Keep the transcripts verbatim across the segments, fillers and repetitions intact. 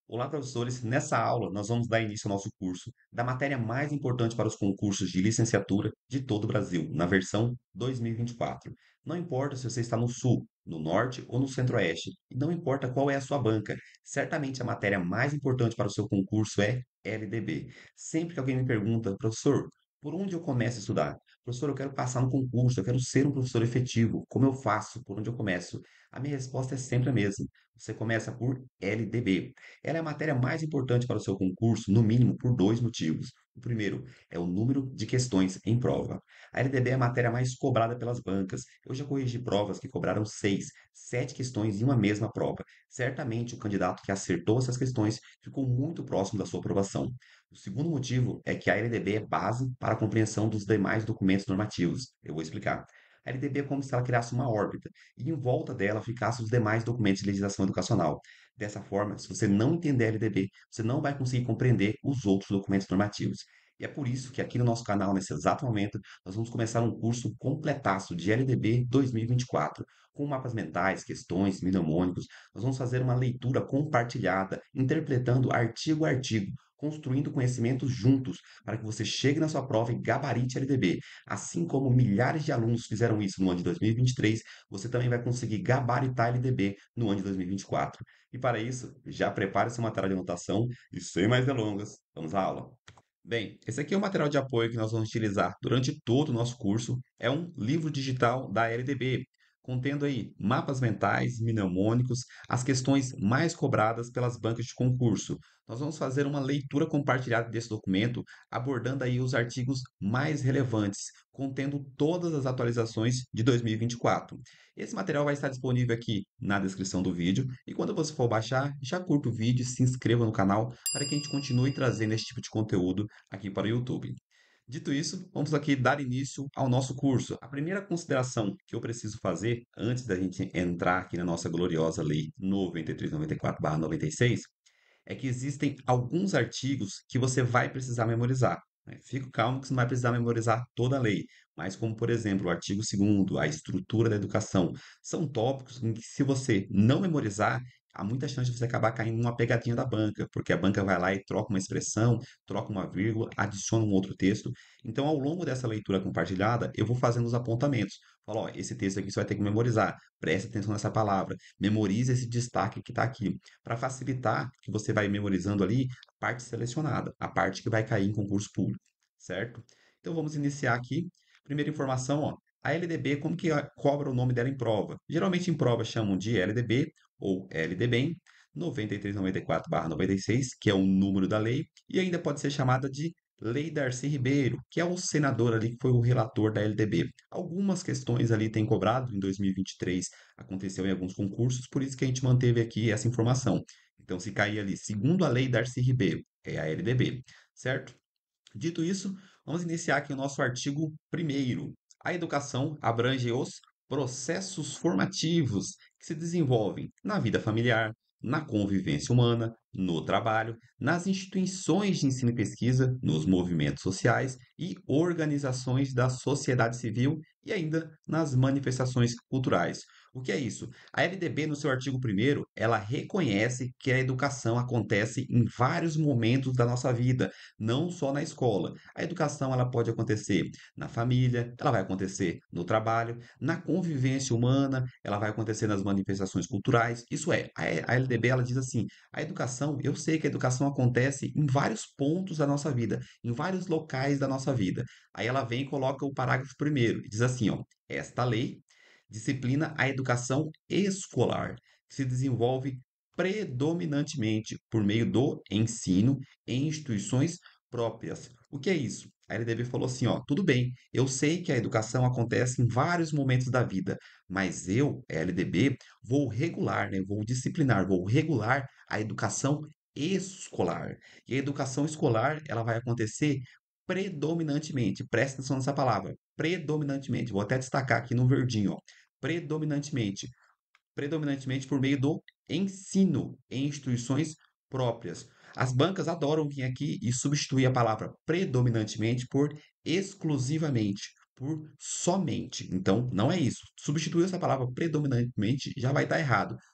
Olá, professores. Nessa aula, nós vamos dar início ao nosso curso da matéria mais importante para os concursos de licenciatura de todo o Brasil, na versão dois mil e vinte e quatro. Não importa se você está no Sul, no Norte ou no Centro-Oeste, e não importa qual é a sua banca, certamente a matéria mais importante para o seu concurso é L D B. Sempre que alguém me pergunta, professor, por onde eu começo a estudar? Professor, eu quero passar no concurso, eu quero ser um professor efetivo. Como eu faço? Por onde eu começo? A minha resposta é sempre a mesma. Você começa por L D B. Ela é a matéria mais importante para o seu concurso, no mínimo por dois motivos. O primeiro é o número de questões em prova. A L D B é a matéria mais cobrada pelas bancas. Eu já corrigi provas que cobraram seis, sete questões em uma mesma prova. Certamente o candidato que acertou essas questões ficou muito próximo da sua aprovação. O segundo motivo é que a L D B é base para a compreensão dos demais documentos normativos. Eu vou explicar. A L D B é como se ela criasse uma órbita e em volta dela ficassem os demais documentos de legislação educacional. Dessa forma, se você não entender L D B, você não vai conseguir compreender os outros documentos normativos. E é por isso que aqui no nosso canal, nesse exato momento, nós vamos começar um curso completaço de L D B dois mil e vinte e quatro, com mapas mentais, questões, mnemônicos. Nós vamos fazer uma leitura compartilhada, interpretando artigo a artigo, construindo conhecimentos juntos, para que você chegue na sua prova e gabarite L D B. Assim como milhares de alunos fizeram isso no ano de dois mil e vinte e três, você também vai conseguir gabaritar L D B no ano de dois mil e vinte e quatro. E para isso, já prepare seu material de anotação e sem mais delongas, vamos à aula. Bem, esse aqui é o material de apoio que nós vamos utilizar durante todo o nosso curso. É um livro digital da L D B, contendo aí mapas mentais, mnemônicos, as questões mais cobradas pelas bancas de concurso. Nós vamos fazer uma leitura compartilhada desse documento, abordando aí os artigos mais relevantes, contendo todas as atualizações de dois mil e vinte e quatro. Esse material vai estar disponível aqui na descrição do vídeo e quando você for baixar, já curta o vídeo e se inscreva no canal para que a gente continue trazendo esse tipo de conteúdo aqui para o YouTube. Dito isso, vamos aqui dar início ao nosso curso. A primeira consideração que eu preciso fazer antes da gente entrar aqui na nossa gloriosa Lei noventa e três noventa e quatro barra noventa e seis é que existem alguns artigos que você vai precisar memorizar. Né? Fique calmo que você não vai precisar memorizar toda a lei, mas como, por exemplo, o artigo segundo, a estrutura da educação, são tópicos em que se você não memorizar, há muita chance de você acabar caindo numa pegadinha da banca, porque a banca vai lá e troca uma expressão, troca uma vírgula, adiciona um outro texto. Então, ao longo dessa leitura compartilhada, eu vou fazendo os apontamentos. Falo, ó, esse texto aqui você vai ter que memorizar, preste atenção nessa palavra, memorize esse destaque que está aqui para facilitar que você vai memorizando ali a parte selecionada, a parte que vai cair em concurso público, certo? Então vamos iniciar aqui. Primeira informação, ó, a L D B, como que a- cobra o nome dela em prova? Geralmente em prova chamam de L D B ou L D B E M noventa e três noventa e quatro barra noventa e seis, que é o número da lei, e ainda pode ser chamada de Lei Darcy Ribeiro, que é o senador ali que foi o relator da L D B. Algumas questões ali têm cobrado em dois mil e vinte e três, aconteceu em alguns concursos, por isso que a gente manteve aqui essa informação. Então, se cair ali, segundo a lei Darcy Ribeiro, é a L D B, certo? Dito isso, vamos iniciar aqui o nosso artigo primeiro. A educação abrange os processos formativos que se desenvolvem na vida familiar, na convivência humana, no trabalho, nas instituições de ensino e pesquisa, nos movimentos sociais e organizações da sociedade civil e ainda nas manifestações culturais. O que é isso? A L D B, no seu artigo primeiro, ela reconhece que a educação acontece em vários momentos da nossa vida, não só na escola. A educação ela pode acontecer na família, ela vai acontecer no trabalho, na convivência humana, ela vai acontecer nas manifestações culturais. Isso é, a a L D B ela diz assim: a educação, eu sei que a educação acontece em vários pontos da nossa vida, em vários locais da nossa vida. Aí ela vem e coloca o parágrafo primeiro e diz assim, ó: esta lei disciplina a educação escolar, que se desenvolve predominantemente por meio do ensino em instituições próprias. O que é isso? A L D B falou assim, ó, tudo bem, eu sei que a educação acontece em vários momentos da vida, mas eu, L D B, vou regular, né, vou disciplinar, vou regular a educação escolar. E a educação escolar, ela vai acontecer predominantemente, presta atenção nessa palavra, predominantemente, vou até destacar aqui no verdinho, ó, predominantemente, predominantemente por meio do ensino em instituições próprias. As bancas adoram vir aqui e substituir a palavra predominantemente por exclusivamente, por somente. Então, não é isso. Substituir essa palavra predominantemente já vai estar errado.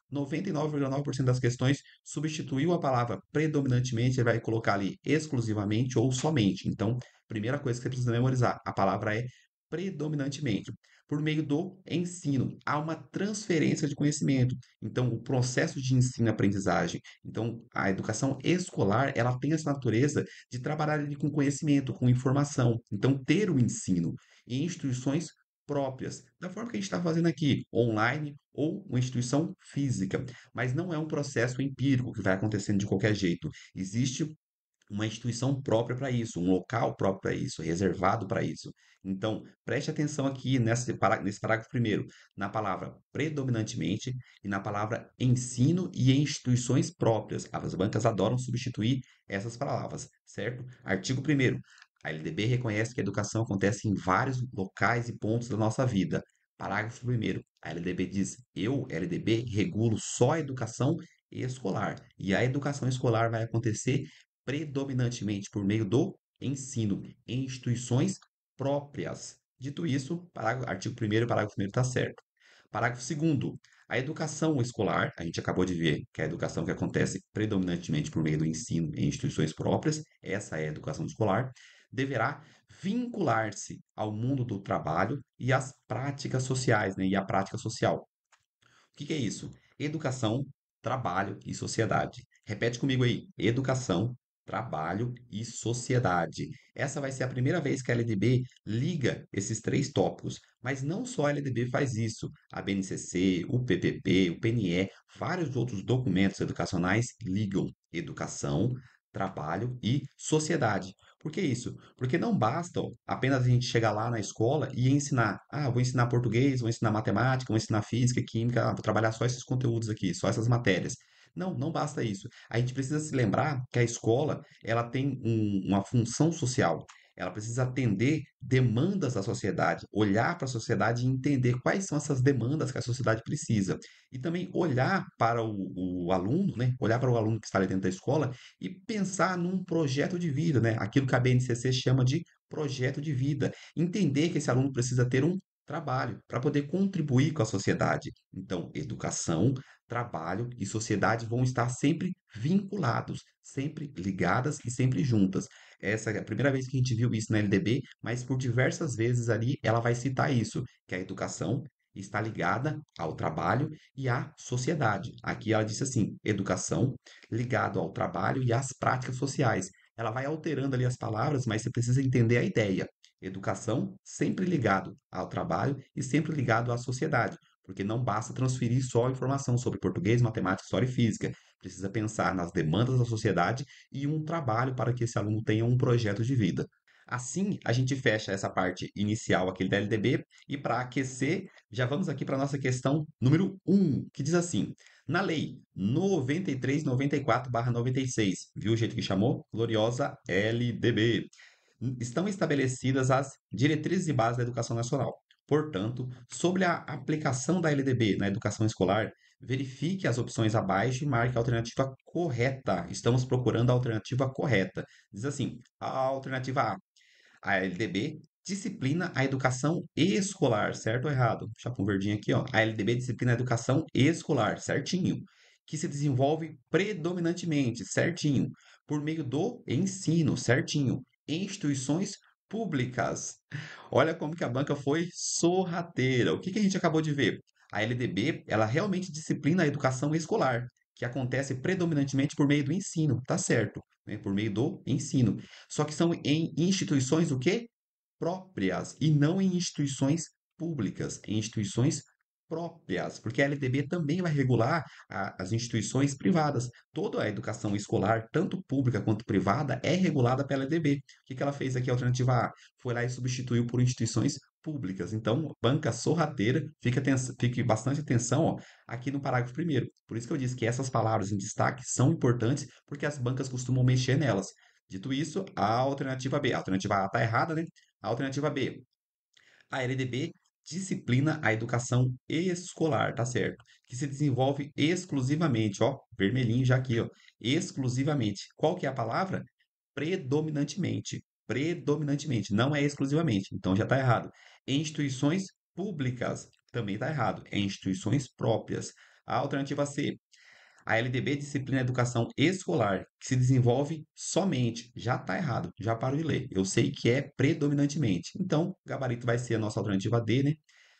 noventa e nove vírgula nove por cento das questões substituiu a palavra predominantemente e vai colocar ali exclusivamente ou somente. Então, primeira coisa que você precisa memorizar, a palavra é predominantemente. Por meio do ensino, há uma transferência de conhecimento. Então, o processo de ensino-aprendizagem. Então, a educação escolar, ela tem essa natureza de trabalhar ali com conhecimento, com informação. Então, ter o ensino em instituições próprias, da forma que a gente está fazendo aqui, online ou uma instituição física. Mas não é um processo empírico que vai acontecendo de qualquer jeito. Existe uma instituição própria para isso, um local próprio para isso, reservado para isso. Então, preste atenção aqui nesse pará- nesse parágrafo primeiro, na palavra predominantemente e na palavra ensino e instituições próprias. As bancas adoram substituir essas palavras, certo? Artigo primeiro. A L D B reconhece que a educação acontece em vários locais e pontos da nossa vida. Parágrafo primeiro. A L D B diz: eu, L D B, regulo só a educação escolar. E a educação escolar vai acontecer predominantemente por meio do ensino em instituições próprias. Dito isso, parágrafo, artigo primeiro, parágrafo primeiro está certo. Parágrafo segundo, a educação escolar, a gente acabou de ver que é a educação que acontece predominantemente por meio do ensino em instituições próprias, essa é a educação escolar, deverá vincular-se ao mundo do trabalho e às práticas sociais, né, e à prática social. O que que é isso? Educação, trabalho e sociedade. Repete comigo aí. Educação, trabalho e sociedade. Essa vai ser a primeira vez que a L D B liga esses três tópicos. Mas não só a L D B faz isso. A B N C C, o P P P, o P N E, vários outros documentos educacionais ligam educação, trabalho e sociedade. Por que isso? Porque não basta ó, apenas a gente chegar lá na escola e ensinar. Ah, vou ensinar português, vou ensinar matemática, vou ensinar física, química, ah, vou trabalhar só esses conteúdos aqui, só essas matérias. Não, não basta isso. A gente precisa se lembrar que a escola, ela tem um- uma função social. Ela precisa atender demandas da sociedade, olhar para a sociedade e entender quais são essas demandas que a sociedade precisa. E também olhar para o, o aluno, né? Olhar para o aluno que está ali dentro da escola e pensar num projeto de vida, né? Aquilo que a B N C C chama de projeto de vida. Entender que esse aluno precisa ter um trabalho para poder contribuir com a sociedade. Então, educação, trabalho e sociedade vão estar sempre vinculados, sempre ligadas e sempre juntas. Essa é a primeira vez que a gente viu isso na L D B, mas por diversas vezes ali ela vai citar isso, que a educação está ligada ao trabalho e à sociedade. Aqui ela disse assim: educação ligado ao trabalho e às práticas sociais. Ela vai alterando ali as palavras, mas você precisa entender a ideia. Educação sempre ligado ao trabalho e sempre ligado à sociedade, porque não basta transferir só informação sobre português, matemática, história e física. Precisa pensar nas demandas da sociedade e um trabalho para que esse aluno tenha um projeto de vida. Assim, a gente fecha essa parte inicial aqui da L D B e para aquecer, já vamos aqui para a nossa questão número um, que diz assim: na lei noventa e três noventa e quatro barra noventa e seis, viu o jeito que chamou? Gloriosa L D B. Estão estabelecidas as diretrizes e bases da educação nacional. Portanto, sobre a aplicação da L D B na educação escolar, verifique as opções abaixo e marque a alternativa correta. Estamos procurando a alternativa correta. Diz assim: a alternativa A, a L D B disciplina a educação escolar, certo ou errado? Deixa eu um verdinho aqui, ó. A L D B disciplina a educação escolar, certinho, que se desenvolve predominantemente, certinho, por meio do ensino, certinho, em instituições públicas. Olha como que a banca foi sorrateira. O que que a gente acabou de ver? A L D B, ela realmente disciplina a educação escolar, que acontece predominantemente por meio do ensino, tá certo, né? Por meio do ensino. Só que são em instituições o quê? Próprias e não em instituições públicas, em instituições próprias, porque a L D B também vai regular a- as instituições privadas. Toda a educação escolar, tanto pública quanto privada, é regulada pela L D B. O que que ela fez aqui, a alternativa A? Foi lá e substituiu por instituições públicas. Então, banca sorrateira, fica aten- fique bastante atenção, ó, aqui no parágrafo primeiro. Por isso que eu disse que essas palavras em destaque são importantes, porque as bancas costumam mexer nelas. Dito isso, a alternativa B. A alternativa A está errada, né? A alternativa B. A L D B disciplina a educação escolar, tá certo? Que se desenvolve exclusivamente, ó, vermelhinho já aqui, ó, exclusivamente. Qual que é a palavra? Predominantemente. Predominantemente, não é exclusivamente. Então já está errado. Em instituições públicas, também está errado. Em instituições próprias. A alternativa C, a L D B disciplina Educação Escolar, que se desenvolve somente. Já está errado, já paro de ler. Eu sei que é predominantemente. Então, gabarito vai ser a nossa alternativa D, né?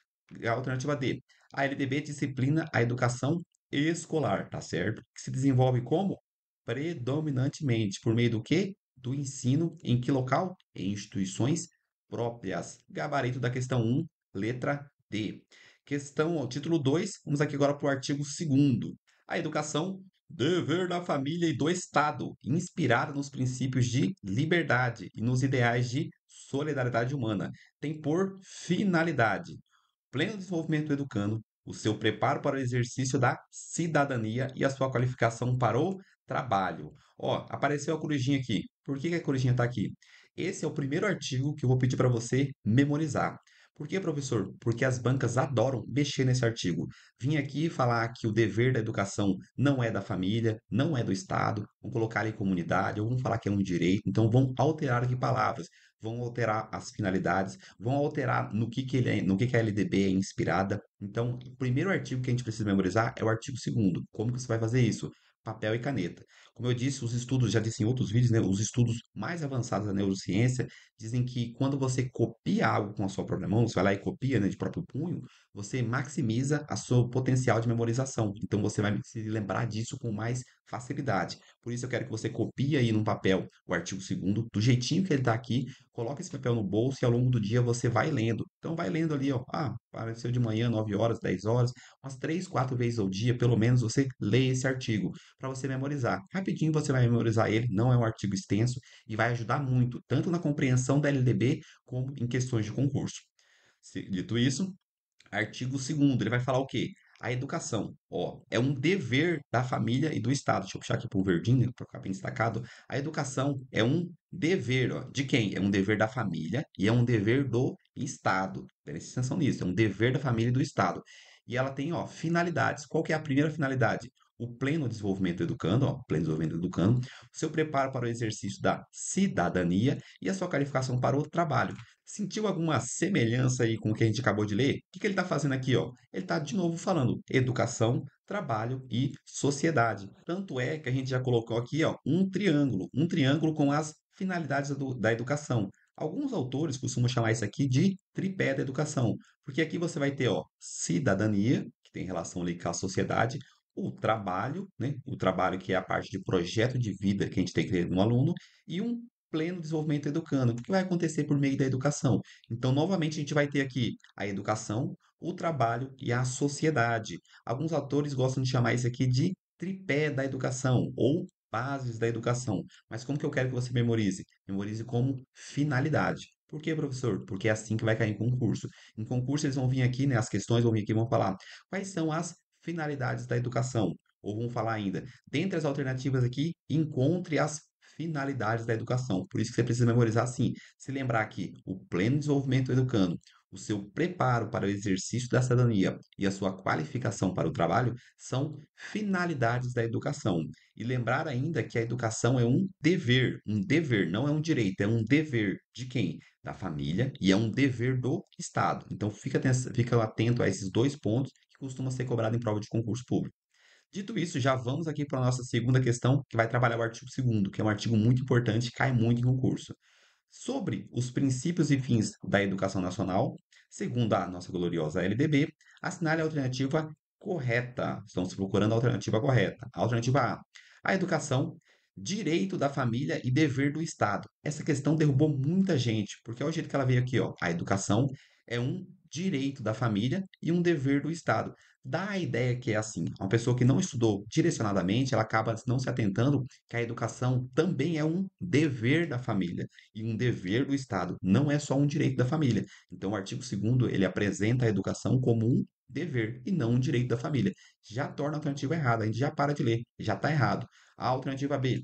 A alternativa D, a L D B disciplina a educação escolar, tá certo? Que se desenvolve como? Predominantemente. Por meio do quê? Do ensino em que local? Em instituições próprias. Gabarito da questão um, letra D. Questão, ó, título dois. Vamos aqui agora para o artigo segundo. A educação, dever da família e do Estado, inspirada nos princípios de liberdade e nos ideais de solidariedade humana, tem por finalidade pleno desenvolvimento do educando, o seu preparo para o exercício da cidadania e a sua qualificação para o trabalho. Ó, apareceu a corujinha aqui. Por que que a corujinha está aqui? Esse é o primeiro artigo que eu vou pedir para você memorizar. Por que, professor? Porque as bancas adoram mexer nesse artigo. Vim aqui falar que o dever da educação não é da família, não é do Estado, vão colocar ali comunidade, ou vão falar que é um direito, então vão alterar aqui palavras, vão alterar as finalidades, vão alterar no que, que ele é, no que, que a L D B é inspirada. Então, o primeiro artigo que a gente precisa memorizar é o artigo segundo. Como que você vai fazer isso? Papel e caneta. Como eu disse, os estudos, já disse em outros vídeos, né, os estudos mais avançados da neurociência dizem que quando você copia algo com a sua própria mão, você vai lá e copia, né, de próprio punho, você maximiza a seu potencial de memorização. Então você vai se lembrar disso com mais facilidade. Por isso eu quero que você copie aí num papel o artigo segundo do jeitinho que ele está aqui, coloca esse papel no bolso e ao longo do dia você vai lendo. Então vai lendo ali, ó, ah, apareceu de manhã, nove horas, dez horas, umas três, quatro vezes ao dia, pelo menos você lê esse artigo para você memorizar. Rapidinho você vai memorizar ele, não é um artigo extenso e vai ajudar muito, tanto na compreensão da L D B como em questões de concurso. Se- Dito isso, artigo segundo, ele vai falar o quê? A educação, ó, é um dever da família e do Estado. Deixa eu puxar aqui para o verdinho, para ficar bem destacado. A educação é um dever, ó, de quem? É um dever da família e é um dever do Estado. Preste atenção nisso, é um dever da família e do Estado. E ela tem, ó, finalidades. Qual que é a primeira finalidade? O pleno desenvolvimento educando, ó, pleno desenvolvimento educando, o seu preparo para o exercício da cidadania e a sua qualificação para o trabalho. Sentiu alguma semelhança aí com o que a gente acabou de ler? O que que ele está fazendo aqui, ó? Ele está de novo falando educação, trabalho e sociedade. Tanto é que a gente já colocou aqui, ó, um triângulo, um triângulo com as finalidades do- da educação. Alguns autores costumam chamar isso aqui de tripé da educação, porque aqui você vai ter, ó, cidadania, que tem relação ali com a sociedade, o trabalho, né? O trabalho que é a parte de projeto de vida que a gente tem que ter no aluno, e um pleno desenvolvimento educando. O que vai acontecer por meio da educação? Então, novamente, a gente vai ter aqui a educação, o trabalho e a sociedade. Alguns autores gostam de chamar isso aqui de tripé da educação ou bases da educação. Mas como que eu quero que você memorize? Memorize como finalidade. Por quê, professor? Porque é assim que vai cair em concurso. Em concurso, eles vão vir aqui, né? As questões vão vir aqui e vão falar quais são as finalidades da educação. Ou vão falar ainda, dentre as alternativas aqui, encontre as finalidades da educação. Por isso que você precisa memorizar assim. Se lembrar que o pleno desenvolvimento do educando, o seu preparo para o exercício da cidadania e a sua qualificação para o trabalho são finalidades da educação. E lembrar ainda que a educação é um dever, um dever, não é um direito, é um dever de quem? Da família e é um dever do Estado. Então fica, aten- fica atento a esses dois pontos que costumam ser cobrados em prova de concurso público. Dito isso, já vamos aqui para a nossa segunda questão, que vai trabalhar o artigo segundo, que é um artigo muito importante, cai muito em concurso. Sobre os princípios e fins da educação nacional, segundo a nossa gloriosa L D B, assinale a alternativa correta. Estamos procurando a alternativa correta. Alternativa A. A educação, direito da família e dever do Estado. Essa questão derrubou muita gente, porque é o jeito que ela veio aqui, ó. A educação é um direito da família e um dever do Estado. Dá a ideia que é assim, uma pessoa que não estudou direcionadamente, ela acaba não se atentando que a educação também é um dever da família e um dever do Estado, não é só um direito da família. Então, o artigo segundo ele apresenta a educação como um dever e não um direito da família. Já torna a alternativa errada, a gente já para de ler, já está errado. A alternativa B,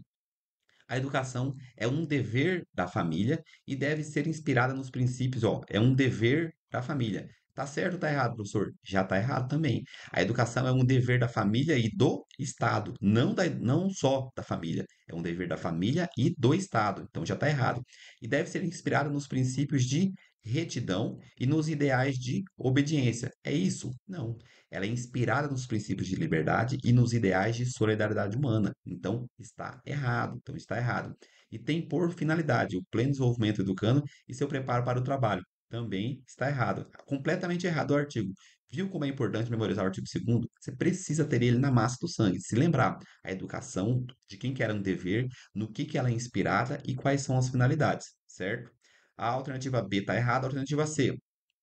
a educação é um dever da família e deve ser inspirada nos princípios, ó, é um dever da família. Tá certo ou tá errado, professor? Já tá errado também. A educação é um dever da família e do Estado, não, da, não só da família. É um dever da família e do Estado. Então já tá errado. E deve ser inspirada nos princípios de retidão e nos ideais de obediência. É isso? Não. Ela é inspirada nos princípios de liberdade e nos ideais de solidariedade humana. Então está errado. Então está errado. E tem por finalidade o pleno desenvolvimento do educando e seu preparo para o trabalho. Também está errado. Completamente errado o artigo. Viu como é importante memorizar o artigo segundo? Você precisa ter ele na massa do sangue. Se lembrar a educação, de quem que era um dever, no que que ela é inspirada e quais são as finalidades, certo? A alternativa B está errada, a alternativa C,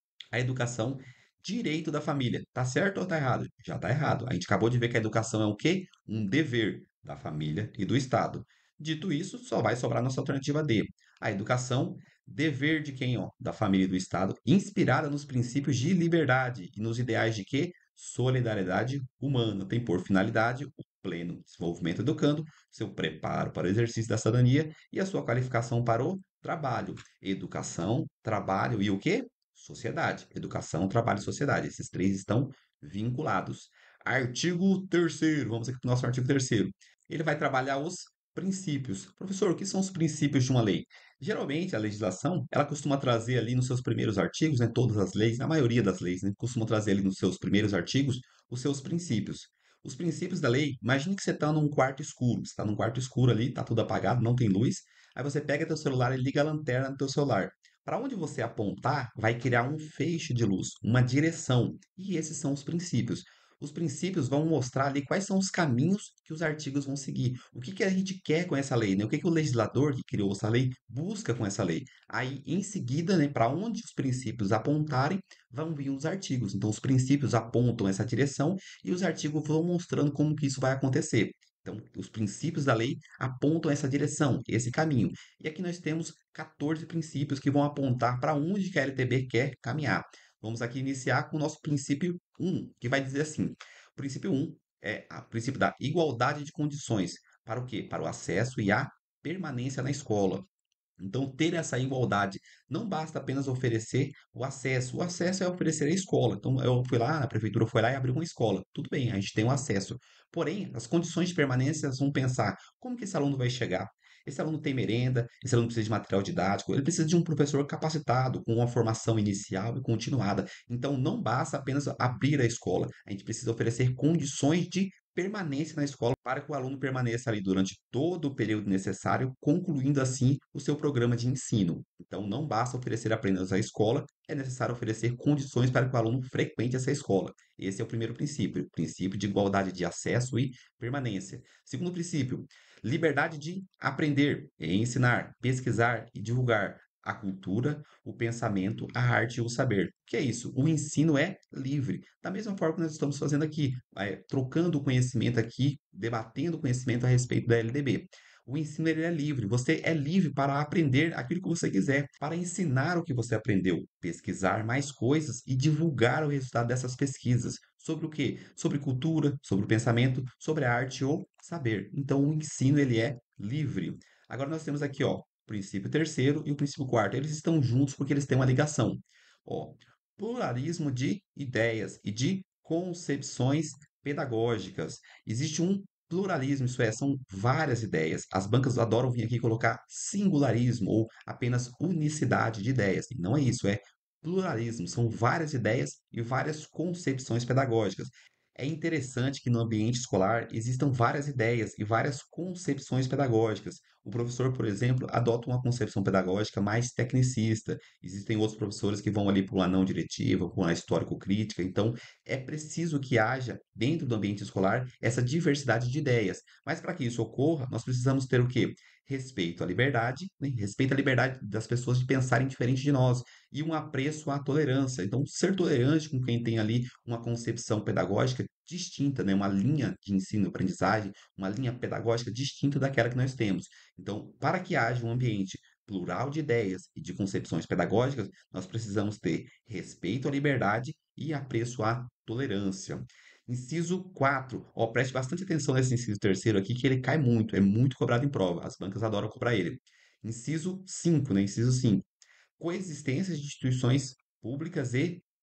a educação, direito da família. Tá certo ou tá errado? Já tá errado. A gente acabou de ver que a educação é o quê? Um dever da família e do Estado. Dito isso, só vai sobrar nossa alternativa D. A educação, dever de quem, ó? Da família e do Estado, inspirada nos princípios de liberdade e nos ideais de quê? Solidariedade humana. Tem por finalidade o pleno desenvolvimento educando, seu preparo para o exercício da cidadania e a sua qualificação para o trabalho. Educação, trabalho e o quê? Sociedade. Educação, trabalho e sociedade. Esses três estão vinculados. Artigo terceiro. Vamos aqui para o nosso artigo terceiro. Ele vai trabalhar os princípios. Professor, o que são os princípios de uma lei? Geralmente, a legislação, ela costuma trazer ali nos seus primeiros artigos, né, todas as leis, na maioria das leis, né, costuma trazer ali nos seus primeiros artigos os seus princípios. Os princípios da lei, imagine que você está num quarto escuro. Você está num quarto escuro ali, está tudo apagado, não tem luz. Aí você pega teu celular e liga a lanterna do teu celular. Para onde você apontar, vai criar um feixe de luz, uma direção. E esses são os princípios. Os princípios vão mostrar ali quais são os caminhos que os artigos vão seguir. O que, que a gente quer com essa lei, né? O que, que o legislador que criou essa lei busca com essa lei. Aí, em seguida, né, para onde os princípios apontarem, vão vir os artigos. Então, os princípios apontam essa direção e os artigos vão mostrando como que isso vai acontecer. Então, os princípios da lei apontam essa direção, esse caminho. E aqui nós temos quatorze princípios que vão apontar para onde que a L T B quer caminhar. Vamos aqui iniciar com o nosso princípio um, que vai dizer assim: o princípio um é o princípio da igualdade de condições. Para o quê? Para o acesso e a permanência na escola. Então, ter essa igualdade não basta apenas oferecer o acesso. O acesso é oferecer a escola. Então, eu fui lá, a prefeitura foi lá e abriu uma escola. Tudo bem, a gente tem o acesso. Porém, as condições de permanência vão pensar como que esse aluno vai chegar. Esse aluno tem merenda, esse aluno precisa de material didático, ele precisa de um professor capacitado, com uma formação inicial e continuada. Então, não basta apenas abrir a escola, a gente precisa oferecer condições de permanência na escola para que o aluno permaneça ali durante todo o período necessário, concluindo assim o seu programa de ensino. Então, não basta oferecer apenas a escola, é necessário oferecer condições para que o aluno frequente essa escola. Esse é o primeiro princípio, o princípio de igualdade de acesso e permanência. Segundo princípio, liberdade de aprender e ensinar, pesquisar e divulgar a cultura, o pensamento, a arte e o saber. O que é isso? O ensino é livre. Da mesma forma que nós estamos fazendo aqui, é, trocando o conhecimento aqui, debatendo o conhecimento a respeito da L D B. O ensino ele é livre. Você é livre para aprender aquilo que você quiser, para ensinar o que você aprendeu, pesquisar mais coisas e divulgar o resultado dessas pesquisas. Sobre o quê? Sobre cultura, sobre o pensamento, sobre a arte ou saber. Então, o ensino ele é livre. Agora nós temos aqui, ó, o princípio terceiro e o princípio quarto. Eles estão juntos porque eles têm uma ligação. Ó, pluralismo de ideias e de concepções pedagógicas. Existe um pluralismo, isso é, são várias ideias. As bancas adoram vir aqui colocar singularismo ou apenas unicidade de ideias. E não é isso, é pluralismo, são várias ideias e várias concepções pedagógicas. É interessante que no ambiente escolar existam várias ideias e várias concepções pedagógicas. O professor, por exemplo, adota uma concepção pedagógica mais tecnicista. Existem outros professores que vão ali para uma não diretiva, para uma histórico-crítica. Então, é preciso que haja, dentro do ambiente escolar, essa diversidade de ideias. Mas para que isso ocorra, nós precisamos ter o quê? Respeito à liberdade, né? Respeito à liberdade das pessoas de pensarem diferente de nós e um apreço à tolerância. Então, ser tolerante com quem tem ali uma concepção pedagógica distinta, né? Uma linha de ensino-aprendizagem, uma linha pedagógica distinta daquela que nós temos. Então, para que haja um ambiente plural de ideias e de concepções pedagógicas, nós precisamos ter respeito à liberdade e apreço à tolerância. Inciso quatro. Ó, preste bastante atenção nesse inciso terceiro aqui, que ele cai muito, é muito cobrado em prova. As bancas adoram cobrar ele. Inciso cinco, né? Inciso cinco. Coexistência de instituições públicas e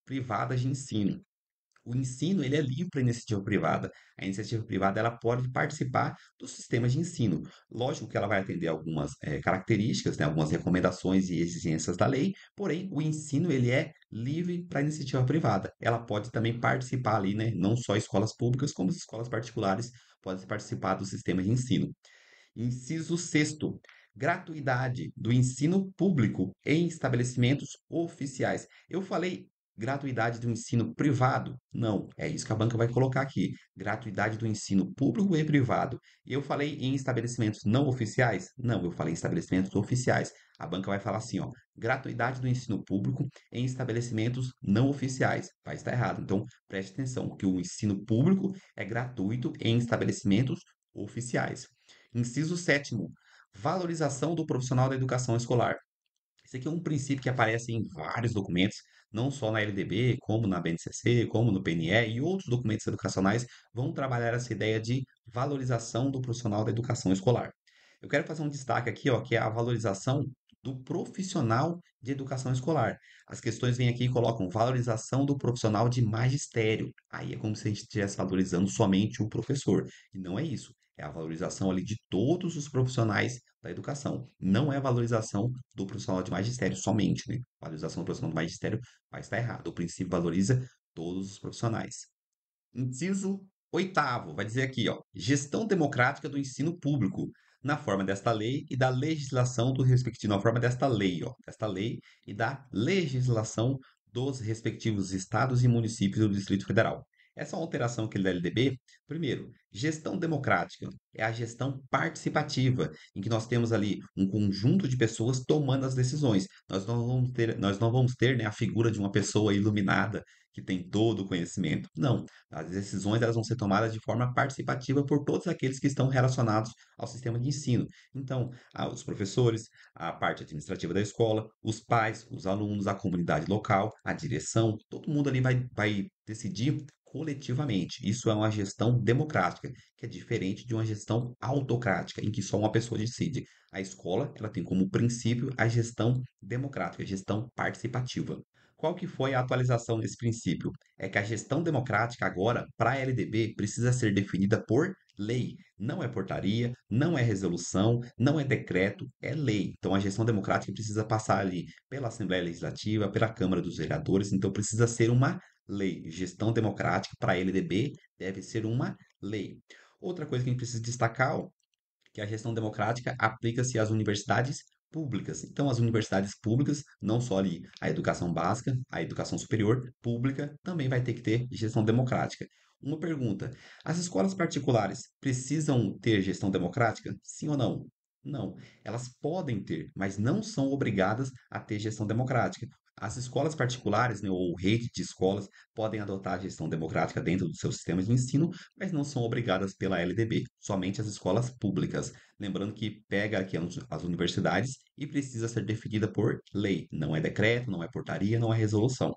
privadas de ensino. O ensino, ele é livre para a iniciativa privada. A iniciativa privada, ela pode participar dos sistemas de ensino. Lógico que ela vai atender algumas eh, características, né, algumas recomendações e exigências da lei, porém, o ensino, ele é livre para a iniciativa privada. Ela pode também participar ali, né, não só escolas públicas, como as escolas particulares podem participar do sistema de ensino. Inciso sexto, gratuidade do ensino público em estabelecimentos oficiais. Eu falei gratuidade do ensino privado? Não, é isso que a banca vai colocar aqui. Gratuidade do ensino público e privado. E eu falei em estabelecimentos não oficiais? Não, eu falei em estabelecimentos oficiais. A banca vai falar assim, ó, gratuidade do ensino público em estabelecimentos não oficiais. Vai estar errado. Então, preste atenção, que o ensino público é gratuito em estabelecimentos oficiais. Inciso sétimo, valorização do profissional da educação escolar. Esse aqui é um princípio que aparece em vários documentos, não só na L D B, como na B N C C, como no P N E e outros documentos educacionais vão trabalhar essa ideia de valorização do profissional da educação escolar. Eu quero fazer um destaque aqui, ó, que é a valorização do profissional de educação escolar. As questões vêm aqui e colocam valorização do profissional de magistério. Aí é como se a gente estivesse valorizando somente o professor. E não é isso. É a valorização ali de todos os profissionais da educação. Não é a valorização do profissional de magistério somente, né? A valorização do profissional de magistério vai estar errado. O princípio valoriza todos os profissionais. Inciso oitavo, vai dizer aqui, ó, gestão democrática do ensino público, na forma desta lei e da legislação do respectivo, na forma desta lei, ó, desta lei e da legislação dos respectivos estados e municípios do Distrito Federal. Essa alteração aqui da L D B, primeiro, gestão democrática é a gestão participativa, em que nós temos ali um conjunto de pessoas tomando as decisões. Nós não vamos ter, nós não vamos ter, né, a figura de uma pessoa iluminada que tem todo o conhecimento. Não, as decisões elas vão ser tomadas de forma participativa por todos aqueles que estão relacionados ao sistema de ensino. Então, ah, os professores, a parte administrativa da escola, os pais, os alunos, a comunidade local, a direção, todo mundo ali vai, vai decidir coletivamente. Isso é uma gestão democrática, que é diferente de uma gestão autocrática, em que só uma pessoa decide. A escola, ela tem como princípio a gestão democrática, a gestão participativa. Qual que foi a atualização desse princípio? É que a gestão democrática agora, para a L D B, precisa ser definida por lei. Não é portaria, não é resolução, não é decreto, é lei. Então a gestão democrática precisa passar ali pela Assembleia Legislativa, pela Câmara dos Vereadores, então precisa ser uma lei. Gestão democrática para a L D B deve ser uma lei. Outra coisa que a gente precisa destacar, ó, que a gestão democrática aplica-se às universidades públicas. Então, as universidades públicas, não só ali a educação básica, a educação superior pública, também vai ter que ter gestão democrática. Uma pergunta: as escolas particulares precisam ter gestão democrática? Sim ou não? Não. Elas podem ter, mas não são obrigadas a ter gestão democrática. As escolas particulares, né, ou rede de escolas, podem adotar a gestão democrática dentro do seu sistema de ensino, mas não são obrigadas pela L D B, somente as escolas públicas. Lembrando que pega aqui as as universidades e precisa ser definida por lei, não é decreto, não é portaria, não é resolução.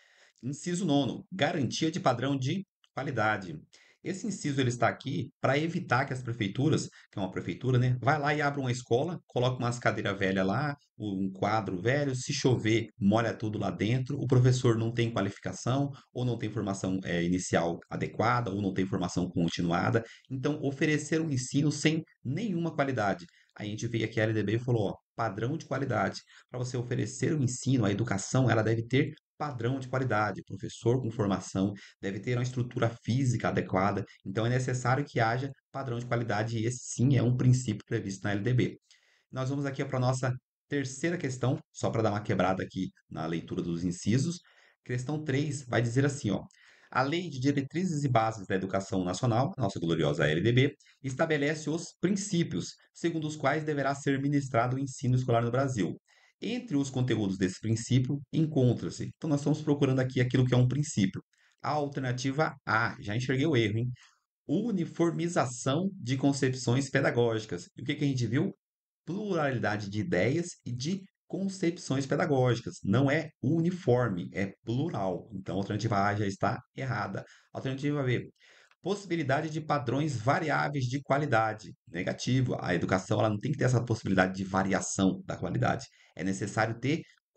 Inciso nono, garantia de padrão de qualidade. Esse inciso ele está aqui para evitar que as prefeituras, que é uma prefeitura, né, vai lá e abre uma escola, coloca umas cadeiras velhas lá, um quadro velho, se chover, molha tudo lá dentro, o professor não tem qualificação, ou não tem formação eh, inicial adequada, ou não tem formação continuada, então oferecer um ensino sem nenhuma qualidade. Aí a gente veio aqui a L D B e falou, ó, padrão de qualidade. Para você oferecer o ensino, a educação, ela deve ter padrão de qualidade, professor com formação, deve ter uma estrutura física adequada, então é necessário que haja padrão de qualidade e esse sim é um princípio previsto na L D B. Nós vamos aqui para a nossa terceira questão, só para dar uma quebrada aqui na leitura dos incisos. Questão três vai dizer assim, ó: a Lei de Diretrizes e Bases da Educação Nacional, nossa gloriosa L D B, estabelece os princípios segundo os quais deverá ser ministrado o ensino escolar no Brasil. Entre os conteúdos desse princípio, encontra-se. Então, nós estamos procurando aqui aquilo que é um princípio. A alternativa A, já enxerguei o erro, hein? Uniformização de concepções pedagógicas. E o que que a gente viu? Pluralidade de ideias e de concepções pedagógicas. Não é uniforme, é plural. Então, a alternativa A já está errada. Alternativa B, possibilidade de padrões variáveis de qualidade. Negativo. A educação ela não tem que ter essa possibilidade de variação da qualidade. É necessário ter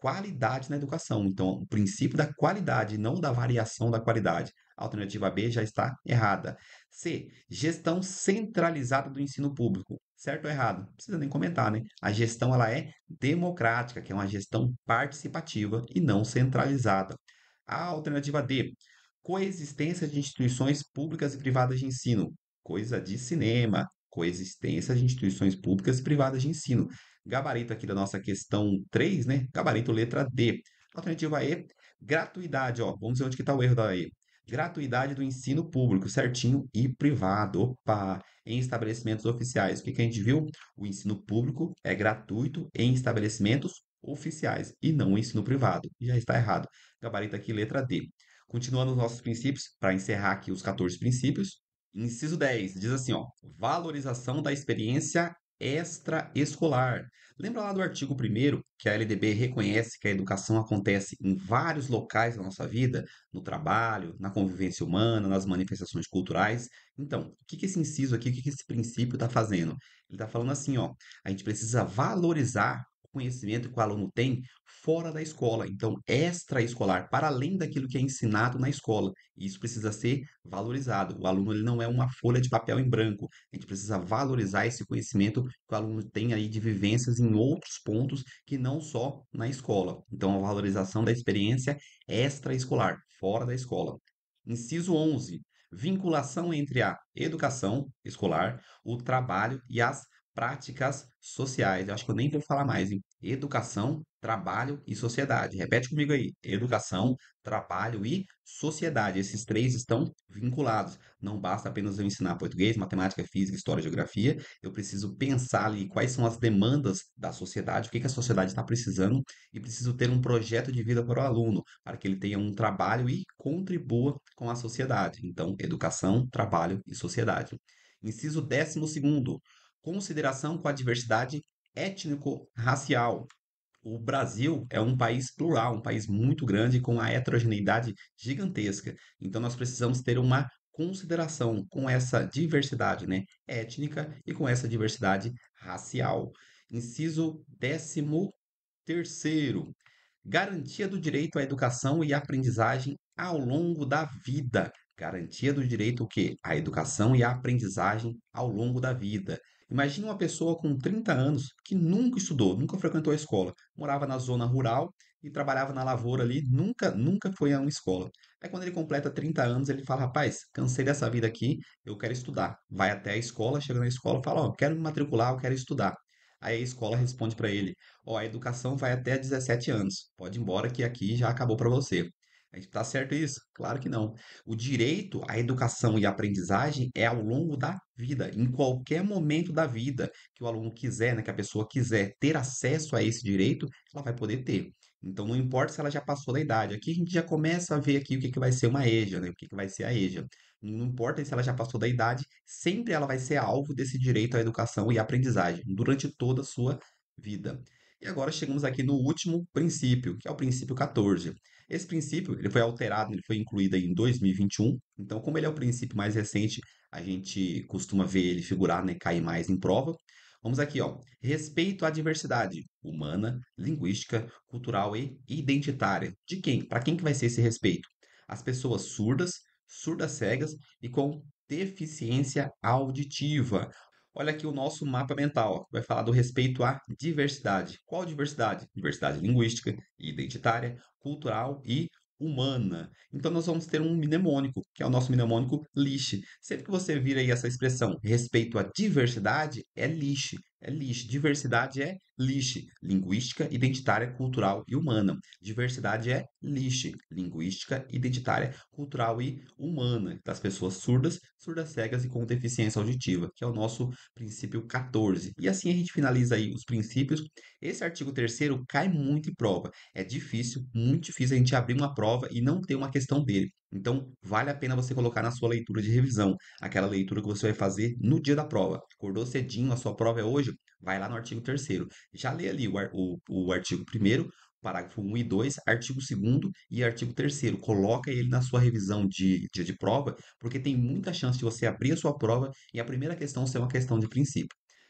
qualidade na educação. Então, o princípio da qualidade, não da variação da qualidade. A alternativa B já está errada. C, gestão centralizada do ensino público. Certo ou errado? Não precisa nem comentar, né? A gestão ela é democrática, que é uma gestão participativa e não centralizada. A alternativa D, coexistência de instituições públicas e privadas de ensino. Coisa de cinema. Coexistência de instituições públicas e privadas de ensino. Gabarito aqui da nossa questão três, né? Gabarito letra D. Alternativa E, gratuidade, ó. Vamos ver onde que está o erro da E. Gratuidade do ensino público, certinho, e privado. Opa! Em estabelecimentos oficiais. O que que a gente viu? O ensino público é gratuito em estabelecimentos oficiais e não o ensino privado. Já está errado. Gabarito aqui, letra D. Continuando os nossos princípios, para encerrar aqui os quatorze princípios. Inciso dez diz assim, ó, valorização da experiência extraescolar. Lembra lá do artigo primeiro que a L D B reconhece que a educação acontece em vários locais da nossa vida, no trabalho, na convivência humana, nas manifestações culturais. Então, o que que esse inciso aqui, o que que esse princípio está fazendo? Ele está falando assim, ó, a gente precisa valorizar o conhecimento que o aluno tem fora da escola, então extraescolar, para além daquilo que é ensinado na escola. E isso precisa ser valorizado. O aluno ele não é uma folha de papel em branco. A gente precisa valorizar esse conhecimento que o aluno tem aí de vivências em outros pontos que não só na escola. Então, a valorização da experiência extraescolar, fora da escola. Inciso onze, vinculação entre a educação escolar, o trabalho e as práticas sociais. Eu acho que eu nem vou falar mais, hein? Educação, trabalho e sociedade. Repete comigo aí. Educação, trabalho e sociedade. Esses três estão vinculados. Não basta apenas eu ensinar português, matemática, física, história, geografia. Eu preciso pensar ali quais são as demandas da sociedade, o que que a sociedade está precisando e preciso ter um projeto de vida para o aluno, para que ele tenha um trabalho e contribua com a sociedade. Então, educação, trabalho e sociedade. Inciso décimo segundo, consideração com a diversidade étnico-racial. O Brasil é um país plural, um país muito grande com uma heterogeneidade gigantesca. Então nós precisamos ter uma consideração com essa diversidade, né, étnica e com essa diversidade racial. Inciso décimo terceiro, garantia do direito à educação e aprendizagem ao longo da vida. Garantia do direito o quê? À educação e à aprendizagem ao longo da vida. Imagina uma pessoa com trinta anos que nunca estudou, nunca frequentou a escola, morava na zona rural e trabalhava na lavoura ali, nunca, nunca foi a uma escola. Aí quando ele completa trinta anos, ele fala: "Rapaz, cansei dessa vida aqui, eu quero estudar". Vai até a escola, chega na escola, fala: "Ó, quero me matricular, eu quero estudar". Aí a escola responde para ele: "Ó, a educação vai até dezessete anos. Pode ir embora que aqui já acabou para você". A gente tá certo isso? Claro que não. O direito à educação e aprendizagem é ao longo da vida, em qualquer momento da vida que o aluno quiser, né, que a pessoa quiser ter acesso a esse direito, ela vai poder ter. Então não importa se ela já passou da idade. Aqui a gente já começa a ver aqui o que que vai ser uma EJA, né? O que que vai ser a EJA. Não importa se ela já passou da idade, sempre ela vai ser alvo desse direito à educação e aprendizagem durante toda a sua vida. E agora chegamos aqui no último princípio, que é o princípio quatorze. Esse princípio, ele foi alterado, ele foi incluído aí em dois mil e vinte e um. Então, como ele é o princípio mais recente, a gente costuma ver ele figurar, né, cair mais em prova. Vamos aqui, ó. Respeito à diversidade humana, linguística, cultural e identitária. De quem? Para quem que vai ser esse respeito? As pessoas surdas, surdas cegas e com deficiência auditiva. Olha aqui o nosso mapa mental, ó, vai falar do respeito à diversidade. Qual diversidade? Diversidade linguística, identitária, cultural e humana. Então nós vamos ter um mnemônico, que é o nosso mnemônico lixe. Sempre que você vira aí essa expressão respeito à diversidade, é lixe. É lixe. Diversidade é lixe. Linguística, identitária, cultural e humana. Diversidade é lixe. Linguística, identitária, cultural e humana. Das pessoas surdas, surdas cegas e com deficiência auditiva, que é o nosso princípio quatorze. E assim a gente finaliza aí os princípios. Esse artigo terceiro cai muito em prova. É difícil, muito difícil a gente abrir uma prova e não ter uma questão dele. Então, vale a pena você colocar na sua leitura de revisão, aquela leitura que você vai fazer no dia da prova. Acordou cedinho, a sua prova é hoje, vai lá no artigo terceiro. Já lê ali o, ar- o, o artigo primeiro, parágrafo um e dois, artigo segundo e artigo terceiro. Coloca ele na sua revisão de dia de prova, porque tem muita chance de você abrir a sua prova e a primeira questão ser uma questão de princípio.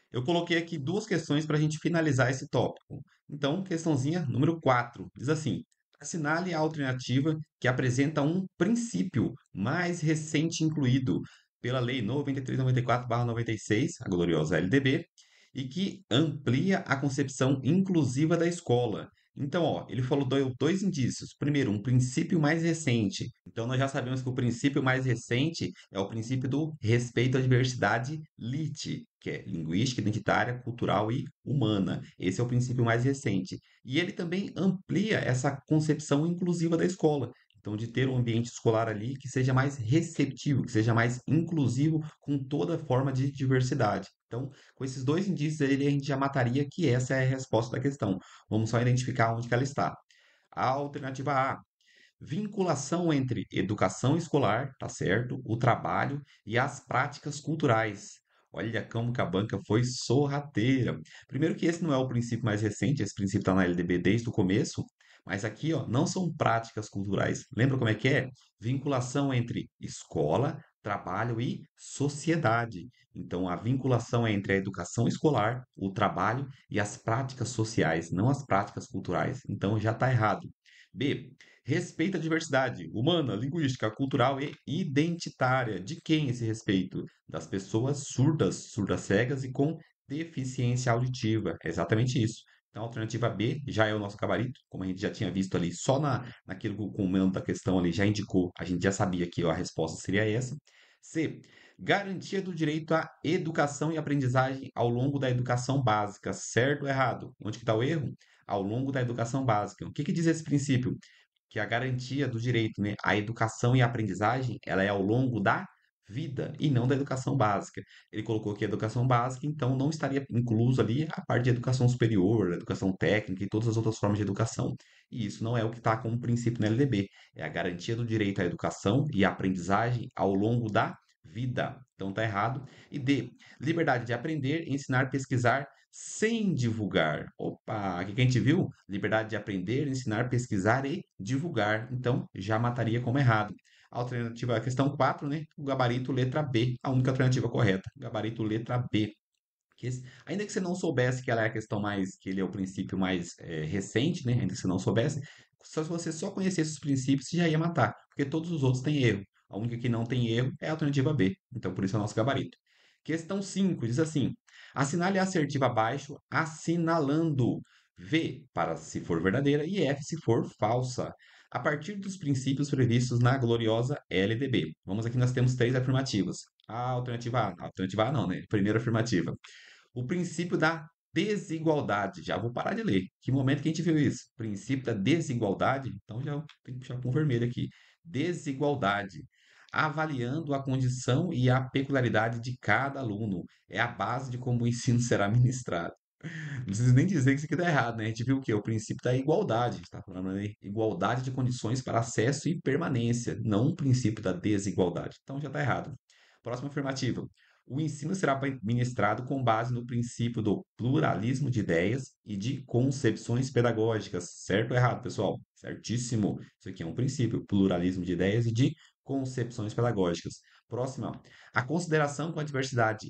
Eu coloquei aqui duas questões para a gente finalizar esse tópico. Então, questãozinha número quatro diz assim: assinale a alternativa que apresenta um princípio mais recente incluído pela Lei noventa e três noventa e quatro/noventa e seis, a gloriosa L D B, e que amplia a concepção inclusiva da escola. Então, ó, ele falou do- dois indícios. Primeiro, um princípio mais recente. Então, nós já sabemos que o princípio mais recente é o princípio do respeito à diversidade L I T, que é linguística, identitária, cultural e humana. Esse é o princípio mais recente. E ele também amplia essa concepção inclusiva da escola. Então, de ter um ambiente escolar ali que seja mais receptivo, que seja mais inclusivo com toda forma de diversidade. Então, com esses dois indícios aí, a gente já mataria que essa é a resposta da questão. Vamos só identificar onde que ela está. A alternativa A: vinculação entre educação escolar, tá certo? O trabalho e as práticas culturais. Olha como que a banca foi sorrateira. Primeiro que esse não é o princípio mais recente, esse princípio está na L D B desde o começo, mas aqui, ó, não são práticas culturais. Lembra como é que é? Vinculação entre escola, trabalho e sociedade. Então, a vinculação é entre a educação escolar, o trabalho e as práticas sociais, não as práticas culturais. Então, já está errado. B: respeita a diversidade humana, linguística, cultural e identitária. De quem esse respeito? Das pessoas surdas, surdas cegas e com deficiência auditiva. É exatamente isso. Então, a alternativa B já é o nosso gabarito, como a gente já tinha visto ali, só na, naquilo que o comando da questão ali já indicou, a gente já sabia que ó, a resposta seria essa. C: garantia do direito à educação e aprendizagem ao longo da educação básica. Certo ou errado? Onde que está o erro? Ao longo da educação básica. O que que diz esse princípio? Que a garantia do direito, né, à educação e à aprendizagem, ela é ao longo da vida e não da educação básica. Ele colocou aqui a educação básica, então não estaria incluso ali a parte de educação superior, educação técnica e todas as outras formas de educação. E isso não é o que está como princípio na L D B. É a garantia do direito à educação e à aprendizagem ao longo da vida. Então tá errado. E D, liberdade de aprender, ensinar, pesquisar sem divulgar. Opa, o que que a gente viu? Liberdade de aprender, ensinar, pesquisar e divulgar. Então, já mataria como errado. A alternativa, a questão quatro, né? O gabarito letra B, a única alternativa correta. Gabarito letra B. Que esse- ainda que você não soubesse que ela é a questão mais, que ele é o princípio mais eh, recente, né? Ainda que você não soubesse, só se você só conhecesse os princípios, você já ia matar, porque todos os outros têm erro. A única que não tem erro é a alternativa B. Então, por isso é o nosso gabarito. Questão cinco diz assim: assinale a assertiva abaixo, assinalando V para se for verdadeira e F se for falsa, a partir dos princípios previstos na gloriosa L D B. Vamos aqui, nós temos três afirmativas. A alternativa A, a alternativa A não, né? Primeira afirmativa: o princípio da desigualdade. Já vou parar de ler. Que momento que a gente viu isso? Princípio da desigualdade. Então já tem que puxar com vermelho aqui. Desigualdade. Avaliando a condição e a peculiaridade de cada aluno. É a base de como o ensino será ministrado. Não preciso nem dizer que isso aqui está errado, né? A gente viu o quê? O princípio da igualdade. A gente está falando aí, igualdade de condições para acesso e permanência, não o princípio da desigualdade. Então já está errado. Próxima afirmativa: o ensino será ministrado com base no princípio do pluralismo de ideias e de concepções pedagógicas. Certo ou errado, pessoal? Certíssimo. Isso aqui é um princípio, pluralismo de ideias e de concepções pedagógicas. Próxima: a consideração com a diversidade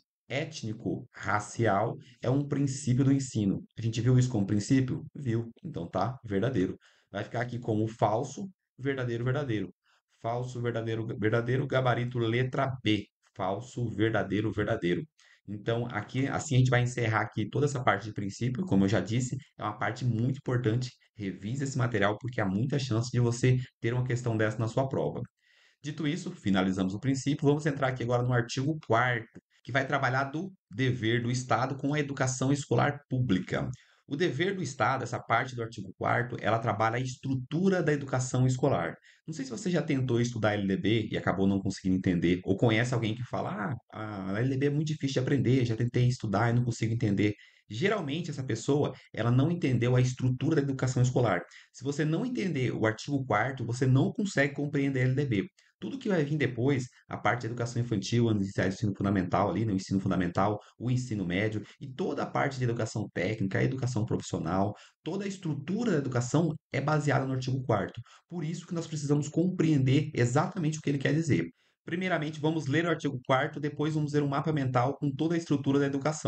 étnico-racial é um princípio do ensino. A gente viu isso como princípio? Viu. Então tá, verdadeiro. Vai ficar aqui como falso, verdadeiro, verdadeiro. Falso, verdadeiro, verdadeiro, gabarito letra B. Falso, verdadeiro, verdadeiro. Então, aqui, assim a gente vai encerrar aqui toda essa parte de princípio, como eu já disse, é uma parte muito importante. Revise esse material porque há muita chance de você ter uma questão dessa na sua prova. Dito isso, finalizamos o princípio. Vamos entrar aqui agora no artigo quarto, que vai trabalhar do dever do Estado com a educação escolar pública. O dever do Estado, essa parte do artigo quarto, ela trabalha a estrutura da educação escolar. Não sei se você já tentou estudar L D B e acabou não conseguindo entender, ou conhece alguém que fala: ah, a L D B é muito difícil de aprender, já tentei estudar e não consigo entender. Geralmente, essa pessoa, ela não entendeu a estrutura da educação escolar. Se você não entender o artigo quarto, você não consegue compreender a L D B. Tudo que vai vir depois, a parte de educação infantil, o ensino fundamental ali, né, o ensino fundamental, o ensino médio e toda a parte de educação técnica, a educação profissional, toda a estrutura da educação é baseada no artigo quarto. Por isso que nós precisamos compreender exatamente o que ele quer dizer. Primeiramente, vamos ler o artigo quarto, depois vamos ver um mapa mental com toda a estrutura da educação.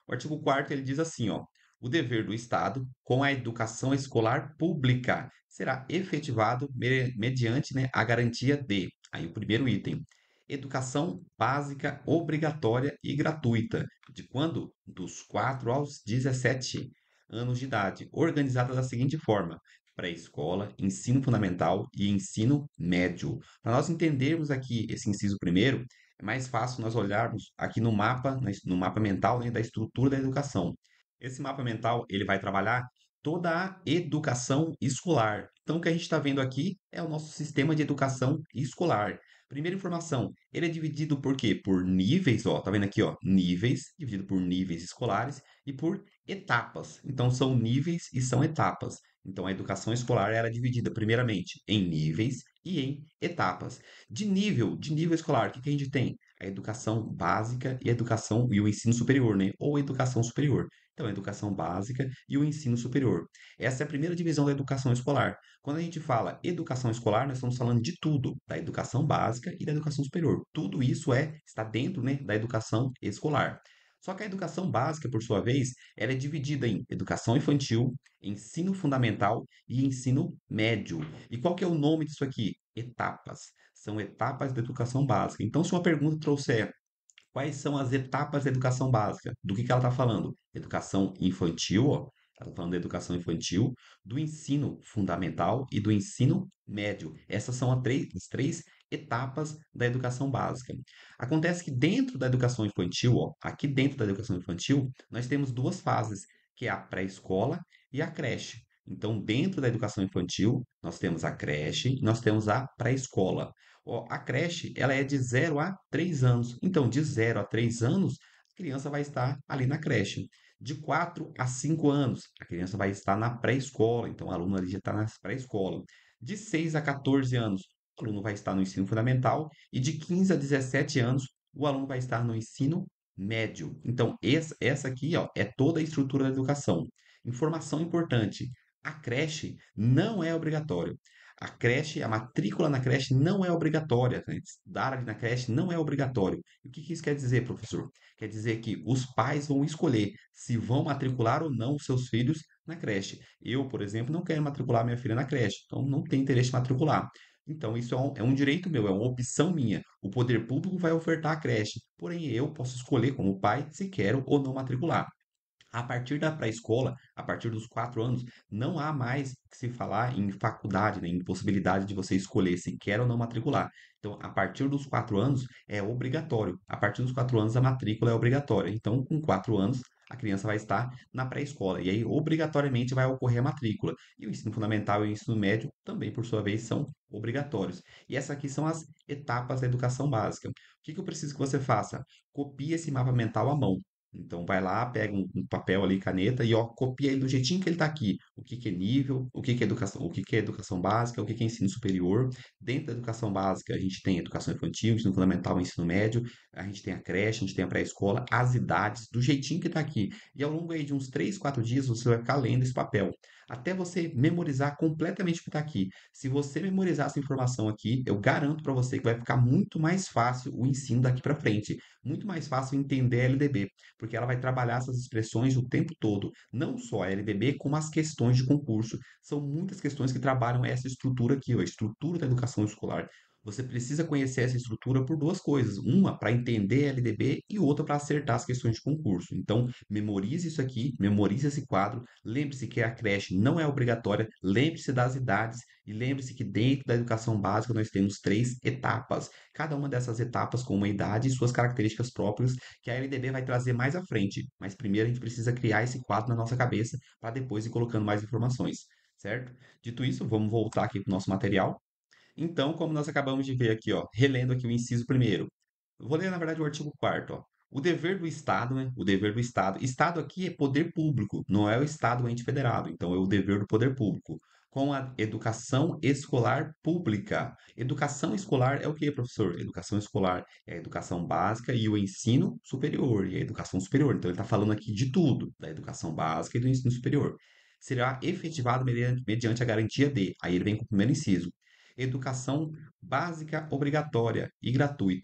O artigo quarto ele diz assim, ó: o dever do Estado com a educação escolar pública será efetivado me- mediante, né, a garantia de, aí o primeiro item, educação básica obrigatória e gratuita, de quando? Dos quatro aos dezessete anos de idade, organizada da seguinte forma: pré-escola, ensino fundamental e ensino médio. Para nós entendermos aqui esse inciso primeiro, é mais fácil nós olharmos aqui no mapa, na es- no mapa mental, né, da estrutura da educação. Esse mapa mental, ele vai trabalhar toda a educação escolar. Então, o que a gente está vendo aqui é o nosso sistema de educação escolar. Primeira informação, ele é dividido por quê? Por níveis, ó, tá vendo aqui, ó, níveis, dividido por níveis escolares e por etapas. Então, são níveis e são etapas. Então, a educação escolar ela é dividida primeiramente em níveis e em etapas. De nível, de nível escolar, o que que a gente tem? A educação básica e a educação e o ensino superior, né? Ou educação superior. Então, a educação básica e o ensino superior. Essa é a primeira divisão da educação escolar. Quando a gente fala educação escolar, nós estamos falando de tudo, da educação básica e da educação superior. Tudo isso é está dentro, né, da educação escolar. Só que a educação básica, por sua vez, ela é dividida em educação infantil, ensino fundamental e ensino médio. E qual que é o nome disso aqui? Etapas. São etapas da educação básica. Então, se uma pergunta trouxer quais são as etapas da educação básica? Do que que ela está falando? Educação infantil, ó. Ela está falando da educação infantil, do ensino fundamental e do ensino médio. Essas são as três, as três etapas da educação básica. Acontece que dentro da educação infantil, ó, aqui dentro da educação infantil, nós temos duas fases, que é a pré-escola e a creche. Então, dentro da educação infantil, nós temos a creche e nós temos a pré-escola. Ó, a creche, ela é de zero a três anos. Então, de zero a três anos, a criança vai estar ali na creche. De quatro a cinco anos, a criança vai estar na pré-escola. Então, o aluno ali já está na pré-escola. De seis a quatorze anos, o aluno vai estar no ensino fundamental. E de quinze a dezessete anos, o aluno vai estar no ensino médio. Então, essa, essa aqui, ó, é toda a estrutura da educação. Informação importante: a creche não é obrigatório. A creche, a matrícula na creche não é obrigatória, né? Estudar ali na creche não é obrigatório. E o que que isso quer dizer, professor? Quer dizer que os pais vão escolher se vão matricular ou não os seus filhos na creche. Eu, por exemplo, não quero matricular minha filha na creche, então não tenho interesse em matricular. Então, isso é um, é um direito meu, é uma opção minha. O poder público vai ofertar a creche, porém eu posso escolher como pai se quero ou não matricular. A partir da pré-escola, a partir dos quatro anos, não há mais que se falar em faculdade, né, em possibilidade de você escolher se quer ou não matricular. Então, a partir dos quatro anos é obrigatório. A partir dos quatro anos a matrícula é obrigatória. Então, com quatro anos a criança vai estar na pré-escola e aí obrigatoriamente vai ocorrer a matrícula. E o ensino fundamental e o ensino médio também, por sua vez, são obrigatórios. E essas aqui são as etapas da educação básica. O que que eu preciso que você faça? Copie esse mapa mental à mão. Então vai lá, pega um, um papel ali, caneta e ó, copia ele do jeitinho que ele está aqui. O que que é nível, o que que é educação, o que que é educação básica, o que que é ensino superior. Dentro da educação básica, a gente tem educação infantil, ensino fundamental, ensino médio, a gente tem a creche, a gente tem a pré-escola, as idades, do jeitinho que está aqui. E ao longo aí de uns três, quatro dias, você vai ficar lendo esse papel. Até você memorizar completamente o que está aqui. Se você memorizar essa informação aqui, eu garanto para você que vai ficar muito mais fácil o ensino daqui para frente. Muito mais fácil entender a L D B porque ela vai trabalhar essas expressões o tempo todo, não só a L D B, como as questões de concurso. São muitas questões que trabalham essa estrutura aqui, ó, a estrutura da educação escolar. Você precisa conhecer essa estrutura por duas coisas. Uma, para entender a L D B e outra, para acertar as questões de concurso. Então, memorize isso aqui, memorize esse quadro. Lembre-se que a creche não é obrigatória. Lembre-se das idades e lembre-se que dentro da educação básica nós temos três etapas. Cada uma dessas etapas com uma idade e suas características próprias que a L D B vai trazer mais à frente. Mas primeiro a gente precisa criar esse quadro na nossa cabeça para depois ir colocando mais informações, certo? Dito isso, vamos voltar aqui para o nosso material. Então, como nós acabamos de ver aqui, ó, relendo aqui o inciso primeiro. Eu vou ler, na verdade, o artigo quarto, ó. O dever do Estado, né? O dever do Estado. Estado aqui é poder público, não é o Estado ente federado. Então, é o dever do poder público. Com a educação escolar pública. Educação escolar é o que, professor? Educação escolar é a educação básica e o ensino superior, e a educação superior. Então, ele está falando aqui de tudo, da educação básica e do ensino superior. Será efetivado mediante, mediante a garantia de. Aí ele vem com o primeiro inciso educação básica obrigatória e gratuita.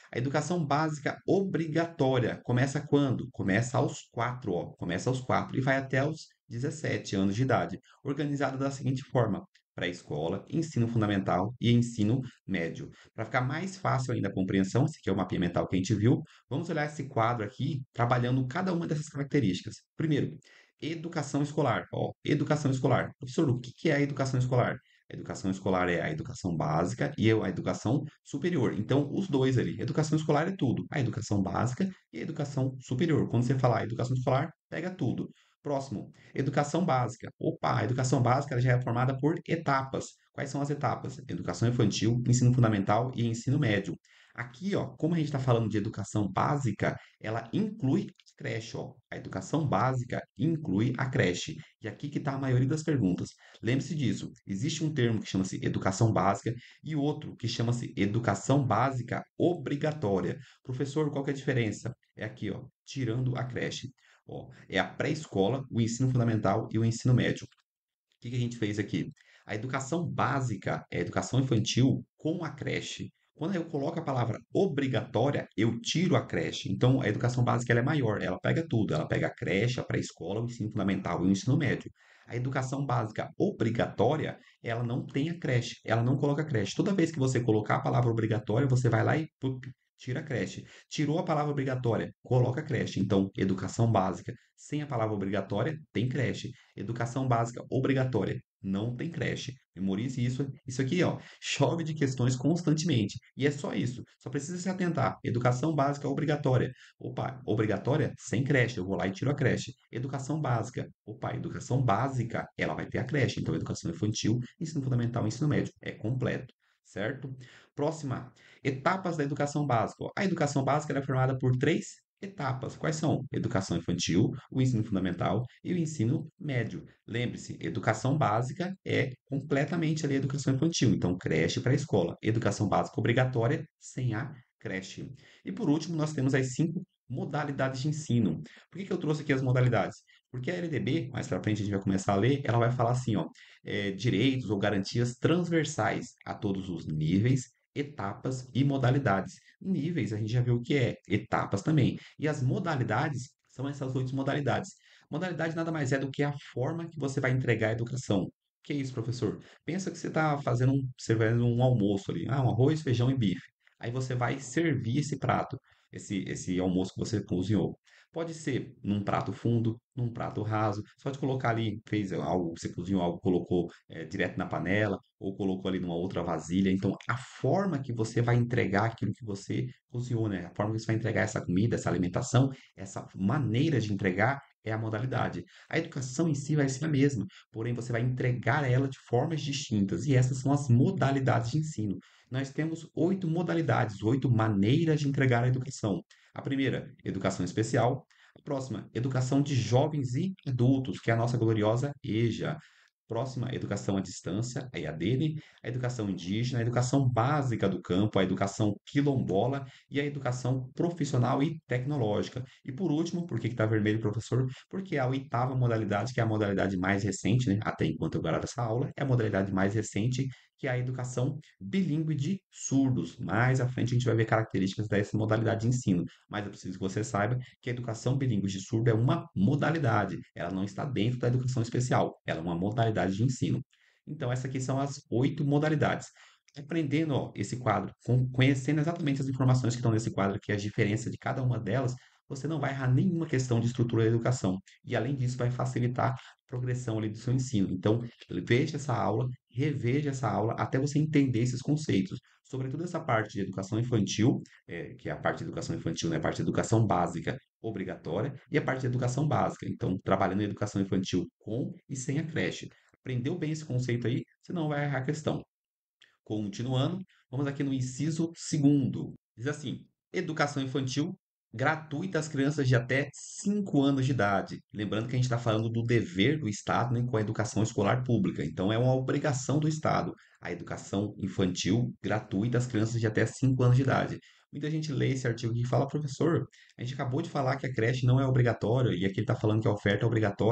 A educação básica obrigatória começa quando? Começa aos quatro, ó. Começa aos quatro e vai até aos dezessete anos de idade. Organizada da seguinte forma: pré-escola, ensino fundamental e ensino médio. Para ficar mais fácil ainda a compreensão, esse aqui é o mapinha mental que a gente viu, vamos olhar esse quadro aqui, trabalhando cada uma dessas características. Primeiro, educação escolar. Ó, educação escolar. Professor, o que que é a educação escolar? A educação escolar é a educação básica e a educação superior. Então, os dois ali. Educação escolar é tudo. A educação básica e a educação superior. Quando você falar educação escolar, pega tudo. Próximo, educação básica. Opa, a educação básica ela já é formada por etapas. Quais são as etapas? Educação infantil, ensino fundamental e ensino médio. Aqui, ó, como a gente está falando de educação básica, ela inclui a creche, ó. A educação básica inclui a creche. E aqui que está a maioria das perguntas. Lembre-se disso. Existe um termo que chama-se educação básica e outro que chama-se educação básica obrigatória. Professor, qual que é a diferença? É aqui, ó, tirando a creche. Ó, é a pré-escola, o ensino fundamental e o ensino médio. O que que a gente fez aqui? A educação básica é a educação infantil com a creche. Quando eu coloco a palavra obrigatória, eu tiro a creche. Então, a educação básica ela é maior, ela pega tudo. Ela pega a creche, a pré-escola, o ensino fundamental e o ensino médio. A educação básica obrigatória, ela não tem a creche, ela não coloca a creche. Toda vez que você colocar a palavra obrigatória, você vai lá e pup, tira a creche. Tirou a palavra obrigatória, coloca a creche. Então, educação básica sem a palavra obrigatória, tem creche. Educação básica obrigatória, não tem creche. Memorize isso. Isso aqui, ó, chove de questões constantemente. E é só isso. Só precisa se atentar. Educação básica obrigatória. Opa, obrigatória? Sem creche. Eu vou lá e tiro a creche. Educação básica. Opa, educação básica, ela vai ter a creche. Então, educação infantil, ensino fundamental, ensino médio. É completo. Certo? Próxima. Etapas da educação básica. Ó, a educação básica ela é formada por três etapas. Quais são? Educação infantil, o ensino fundamental e o ensino médio. Lembre-se, educação básica é completamente ali a educação infantil, então creche para a escola. Educação básica obrigatória sem a creche. E por último, nós temos as cinco modalidades de ensino. Por que que eu trouxe aqui as modalidades? Porque a L D B, mais para frente a gente vai começar a ler, ela vai falar assim, ó, é, direitos ou garantias transversais a todos os níveis, etapas e modalidades. Níveis, a gente já viu o que é, etapas também. E as modalidades são essas oito modalidades. Modalidade nada mais é do que a forma que você vai entregar a educação. Que é isso, professor? Pensa que você está fazendo um, servindo um almoço ali, ah, um arroz, feijão e bife. Aí você vai servir esse prato, esse, esse almoço que você cozinhou. Pode ser num prato fundo, num prato raso. Só de colocar ali, fez algo, você cozinhou algo, colocou eh, direto na panela, ou colocou ali numa outra vasilha. Então, a forma que você vai entregar aquilo que você cozinhou, né? A forma que você vai entregar essa comida, essa alimentação, essa maneira de entregar é a modalidade. A educação em si vai ser a mesma, porém você vai entregar ela de formas distintas, e essas são as modalidades de ensino. Nós temos oito modalidades, oito maneiras de entregar a educação. A primeira, educação especial. A próxima, educação de jovens e adultos, que é a nossa gloriosa EJA. Próxima, educação à distância, a EAD, né? A educação indígena, a educação básica do campo, a educação quilombola e a educação profissional e tecnológica. E por último, por que está vermelho, professor? Porque é a oitava modalidade, que é a modalidade mais recente, né? Até enquanto eu gravo essa aula, é a modalidade mais recente, que é a educação bilíngue de surdos. Mais à frente a gente vai ver características dessa modalidade de ensino, mas eu preciso que você saiba que a educação bilíngue de surdo é uma modalidade, ela não está dentro da educação especial, ela é uma modalidade de ensino. Então, essas aqui são as oito modalidades. Aprendendo, ó, esse quadro, com- conhecendo exatamente as informações que estão nesse quadro, que é a diferença de cada uma delas, você não vai errar nenhuma questão de estrutura da educação. E, além disso, vai facilitar a progressão ali do seu ensino. Então, veja essa aula, reveja essa aula, até você entender esses conceitos. Sobretudo essa parte de educação infantil, é, que é a parte de educação infantil, né, a parte de educação básica obrigatória, e a parte de educação básica. Então, trabalhando em educação infantil com e sem a creche. Aprendeu bem esse conceito aí, você não vai errar a questão. Continuando, vamos aqui no inciso segundo. Diz assim: educação infantil gratuita às crianças de até cinco anos de idade. Lembrando que a gente está falando do dever do Estado, né, com a educação escolar pública. Então, é uma obrigação do Estado a educação infantil gratuita às crianças de até cinco anos de idade. Muita gente lê esse artigo aqui e fala, professor, a gente acabou de falar que a creche não é obrigatória e aqui ele está falando que a oferta é obrigatória.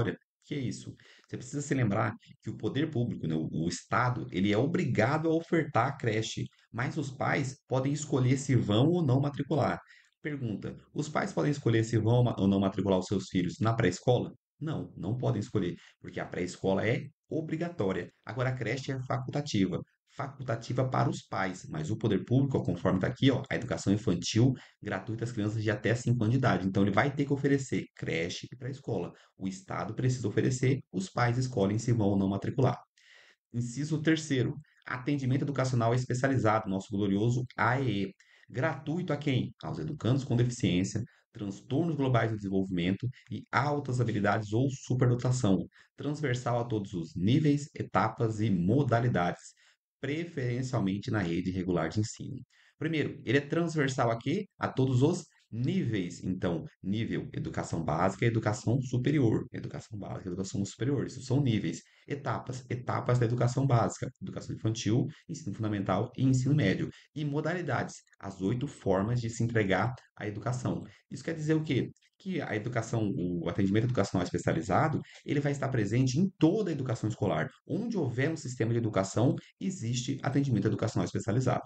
Que é isso? Você precisa se lembrar que o poder público, né, o, o Estado, ele é obrigado a ofertar a creche, mas os pais podem escolher se vão ou não matricular. Pergunta: os pais podem escolher se vão ma- ou não matricular os seus filhos na pré-escola? Não, não podem escolher, porque a pré-escola é obrigatória. Agora a creche é facultativa. Facultativa para os pais, mas o poder público, ó, conforme está aqui, ó, a educação infantil gratuita às crianças de até cinco anos de idade. Então ele vai ter que oferecer creche e pré-escola. O Estado precisa oferecer, os pais escolhem se vão ou não matricular. Inciso terceiro, atendimento educacional especializado, nosso glorioso A E E. Gratuito a quem? Aos educandos com deficiência, transtornos globais do desenvolvimento e altas habilidades ou superdotação, transversal a todos os níveis, etapas e modalidades, preferencialmente na rede regular de ensino. Primeiro, ele é transversal aqui a todos os níveis. Então, nível educação básica e educação superior. Educação básica e educação superior. Isso são níveis. Etapas, etapas da educação básica, educação infantil, ensino fundamental e ensino médio. E modalidades, as oito formas de se entregar a educação. Isso quer dizer o quê? Que a educação, o atendimento educacional especializado, ele vai estar presente em toda a educação escolar. Onde houver um sistema de educação, existe atendimento educacional especializado.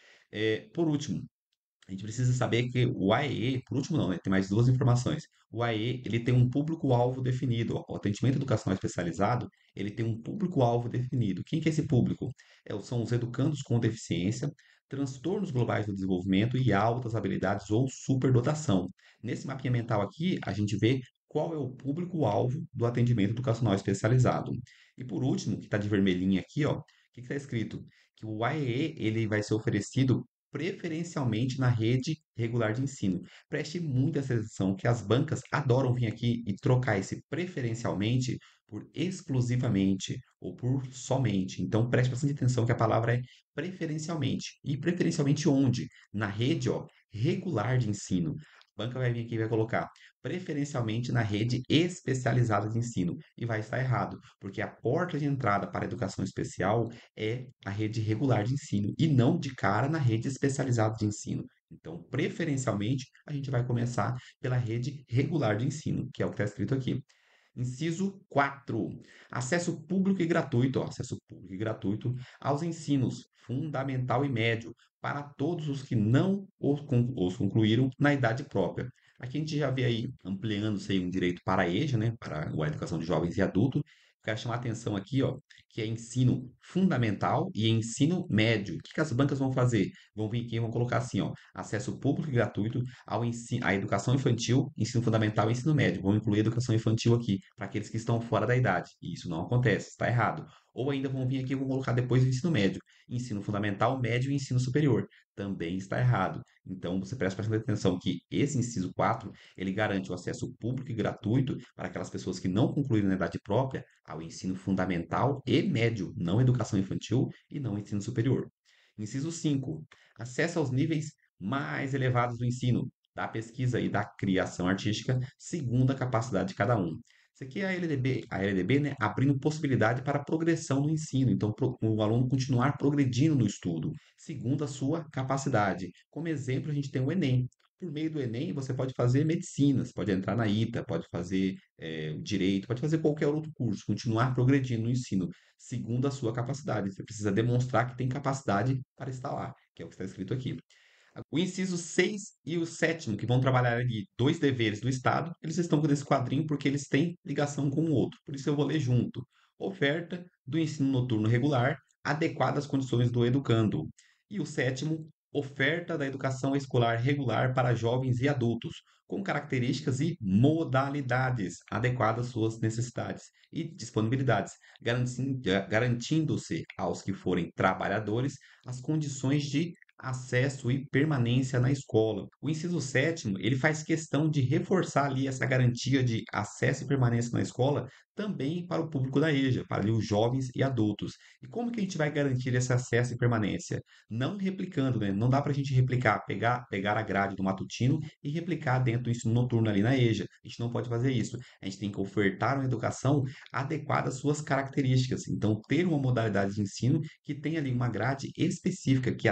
É, por último, a gente precisa saber que o A E E, por último não, né? Tem mais duas informações. O A E E, ele tem um público-alvo definido. Ó. O atendimento educacional especializado, ele tem um público-alvo definido. Quem que é esse público? É, são os educandos com deficiência, transtornos globais do desenvolvimento e altas habilidades ou superdotação. Nesse mapinha mental aqui, a gente vê qual é o público-alvo do atendimento educacional especializado. E por último, que está de vermelhinho aqui, ó, o que está escrito? Que o A E E, ele vai ser oferecido preferencialmente na rede regular de ensino. Preste muita atenção que as bancas adoram vir aqui e trocar esse preferencialmente por exclusivamente ou por somente. Então preste bastante atenção que a palavra é preferencialmente. E preferencialmente onde? Na rede, ó, regular de ensino. A banca vai vir aqui e vai colocar preferencialmente na rede especializada de ensino. E vai estar errado, porque a porta de entrada para a educação especial é a rede regular de ensino e não de cara na rede especializada de ensino. Então, preferencialmente, a gente vai começar pela rede regular de ensino, que é o que está escrito aqui. Inciso quatro. Acesso público e gratuito, ó, acesso público e gratuito aos ensinos fundamental e médio para todos os que não os, con- os concluíram na idade própria. Aqui a gente já vê aí ampliando-se aí um direito para a EJA, né, para a educação de jovens e adultos. Quero chamar a atenção aqui, ó, que é ensino fundamental e ensino médio. O que que as bancas vão fazer? Vão vir aqui e vão colocar assim, ó, acesso público e gratuito ao ensino, à educação infantil, ensino fundamental e ensino médio. Vão incluir a educação infantil aqui, para aqueles que estão fora da idade. E isso não acontece, está errado. Ou ainda vão vir aqui e vão colocar depois o ensino médio. Ensino fundamental, médio e ensino superior. Também está errado. Então, você presta bastante atenção que esse inciso quatro ele garante o acesso público e gratuito para aquelas pessoas que não concluíram na idade própria ao ensino fundamental e médio, não educação infantil e não ensino superior. Inciso cinco. Acesso aos níveis mais elevados do ensino, da pesquisa e da criação artística, segundo a capacidade de cada um. Isso aqui é a L D B, a L D B, né, abrindo possibilidade para progressão no ensino. Então, pro- o aluno continuar progredindo no estudo, segundo a sua capacidade. Como exemplo, a gente tem o Enem. Por meio do Enem, você pode fazer medicina, você pode entrar na ITA, pode fazer eh, direito, pode fazer qualquer outro curso, continuar progredindo no ensino, segundo a sua capacidade. Você precisa demonstrar que tem capacidade para estar lá, que é o que está escrito aqui. O inciso seis e o sétimo, que vão trabalhar ali dois deveres do Estado, eles estão com esse quadrinho porque eles têm ligação com o outro. Por isso eu vou ler junto. Oferta do ensino noturno regular, adequada às condições do educando. E o sétimo, oferta da educação escolar regular para jovens e adultos, com características e modalidades adequadas às suas necessidades e disponibilidades, garantin- garantindo-se aos que forem trabalhadores as condições de acesso e permanência na escola. O inciso sétimo, ele faz questão de reforçar ali essa garantia de acesso e permanência na escola também para o público da EJA, para ali os jovens e adultos. E como que a gente vai garantir esse acesso e permanência? Não replicando, né? Não dá para a gente replicar, pegar, pegar a grade do matutino e replicar dentro do ensino noturno ali na EJA. A gente não pode fazer isso. A gente tem que ofertar uma educação adequada às suas características. Então, ter uma modalidade de ensino que tenha ali uma grade específica que atenda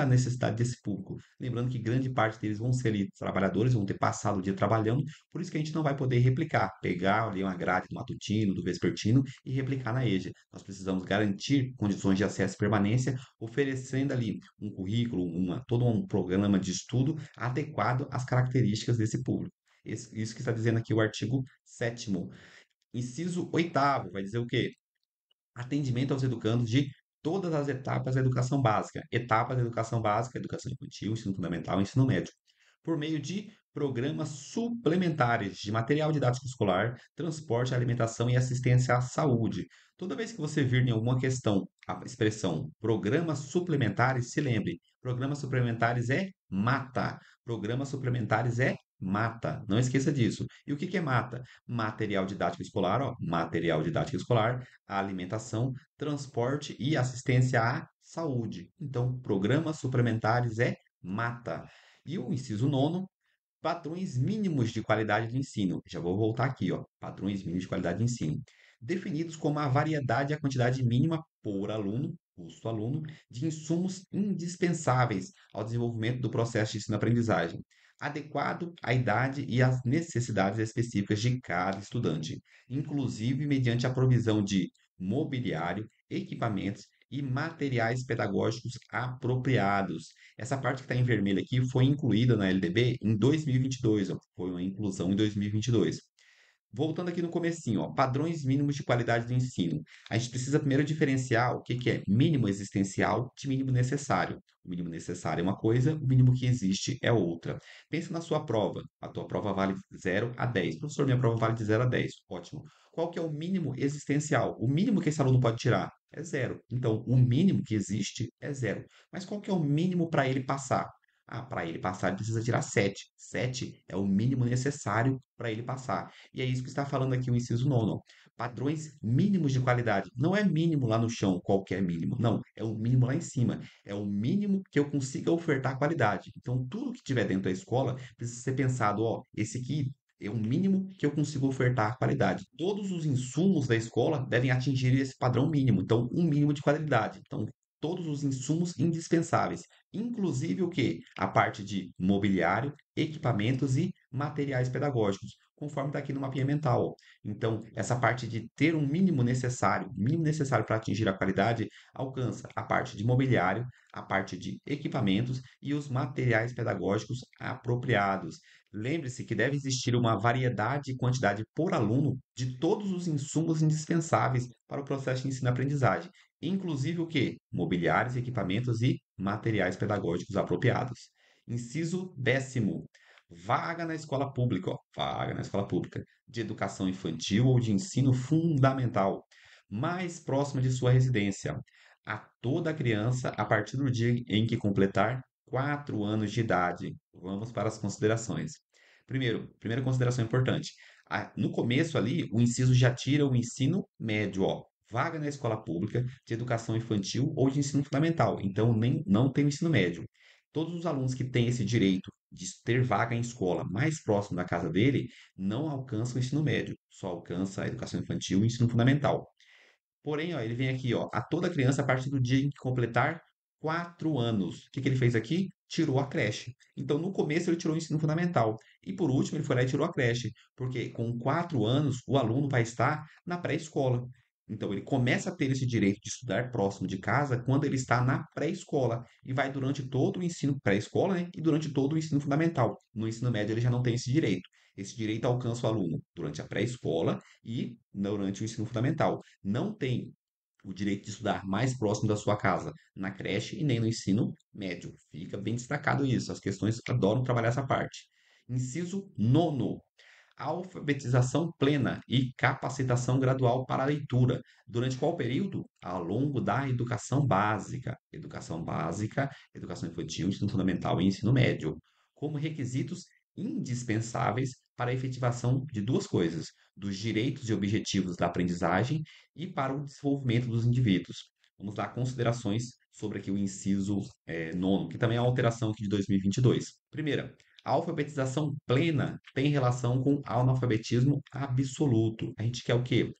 a necessidade desse público. Lembrando que grande parte deles vão ser ali trabalhadores, vão ter passado o dia trabalhando, por isso que a gente não vai poder replicar, pegar ali uma grade do matutino, do vespertino e replicar na EJA. Nós precisamos garantir condições de acesso e permanência, oferecendo ali um currículo, uma, todo um programa de estudo adequado às características desse público. Esse- isso que está dizendo aqui o artigo sétimo. Inciso oitavo, vai dizer o quê? Atendimento aos educandos de todas as etapas da educação básica. Etapa da educação básica, educação infantil, ensino fundamental e ensino médio. Por meio de programas suplementares de material didático escolar, transporte, alimentação e assistência à saúde. Toda vez que você vir em alguma questão a expressão programas suplementares, se lembre, programas suplementares é mata. Programas suplementares é mata. Não esqueça disso. E o que que é mata? Material didático escolar, ó, material didático escolar, alimentação, transporte e assistência à saúde. Então, programas suplementares é mata. E o inciso nono, padrões mínimos de qualidade de ensino. Já vou voltar aqui, ó. Padrões mínimos de qualidade de ensino. Definidos como a variedade e a quantidade mínima por aluno, custo aluno, de insumos indispensáveis ao desenvolvimento do processo de ensino-aprendizagem, adequado à idade e às necessidades específicas de cada estudante, inclusive mediante a provisão de mobiliário, equipamentos e materiais pedagógicos apropriados. Essa parte que está em vermelho aqui foi incluída na L D B em dois mil e vinte e dois, ó, foi uma inclusão em dois mil e vinte e dois. Voltando aqui no comecinho, ó, padrões mínimos de qualidade do ensino. A gente precisa primeiro diferenciar o que que é mínimo existencial de mínimo necessário. O mínimo necessário é uma coisa, o mínimo que existe é outra. Pensa na sua prova. A tua prova vale zero a dez. Professor, minha prova vale de zero a dez. Ótimo. Qual que é o mínimo existencial? O mínimo que esse aluno pode tirar é zero. Então, o mínimo que existe é zero. Mas qual que é o mínimo para ele passar? Ah, para ele passar, ele precisa tirar sete. Sete é o mínimo necessário para ele passar. E é isso que está falando aqui o inciso nono. Padrões mínimos de qualidade. Não é mínimo lá no chão, qualquer mínimo. Não, é o mínimo lá em cima. É o mínimo que eu consiga ofertar qualidade. Então, tudo que tiver dentro da escola precisa ser pensado, ó, esse aqui é o mínimo que eu consigo ofertar qualidade. Todos os insumos da escola devem atingir esse padrão mínimo. Então, um mínimo de qualidade. Então, todos os insumos indispensáveis, inclusive o que? A parte de mobiliário, equipamentos e materiais pedagógicos, conforme está aqui no mapinha mental, ó. Então, essa parte de ter um mínimo necessário, mínimo necessário para atingir a qualidade, alcança a parte de mobiliário, a parte de equipamentos e os materiais pedagógicos apropriados. Lembre-se que deve existir uma variedade e quantidade por aluno de todos os insumos indispensáveis para o processo de ensino-aprendizagem, inclusive o quê? Mobiliários, equipamentos e materiais pedagógicos apropriados. Inciso décimo. Vaga na escola pública, ó, vaga na escola pública, de educação infantil ou de ensino fundamental, mais próxima de sua residência, a toda criança a partir do dia em que completar quatro anos de idade. Vamos para as considerações. Primeiro, primeira consideração importante. a- No começo ali, o inciso já tira o ensino médio, ó. Vaga na escola pública de educação infantil ou de ensino fundamental. Então, nem, não tem o ensino médio. Todos os alunos que têm esse direito de ter vaga em escola mais próximo da casa dele não alcançam o ensino médio, só alcança a educação infantil e o ensino fundamental. Porém, ó, ele vem aqui, ó, a toda criança a partir do dia em que completar quatro anos. O que que ele fez aqui? Tirou a creche. Então, no começo, ele tirou o ensino fundamental. E, por último, ele foi lá e tirou a creche. Porque com quatro anos, o aluno vai estar na pré-escola. Então, ele começa a ter esse direito de estudar próximo de casa quando ele está na pré-escola. E vai durante todo o ensino pré-escola, né? E durante todo o ensino fundamental. No ensino médio, ele já não tem esse direito. Esse direito alcança o aluno durante a pré-escola e durante o ensino fundamental. Não tem o direito de estudar mais próximo da sua casa, na creche e nem no ensino médio. Fica bem destacado isso. As questões adoram trabalhar essa parte. Inciso nono. Alfabetização plena e capacitação gradual para a leitura. Durante qual período? Ao longo da educação básica. Educação básica, educação infantil, ensino fundamental e ensino médio. Como requisitos indispensáveis para a efetivação de duas coisas: dos direitos e objetivos da aprendizagem e para o desenvolvimento dos indivíduos. Vamos lá, considerações sobre aqui o inciso eh, nono, que também é a alteração aqui de dois mil e vinte e dois. Primeira, a alfabetização plena tem relação com analfabetismo absoluto. A gente quer o quê?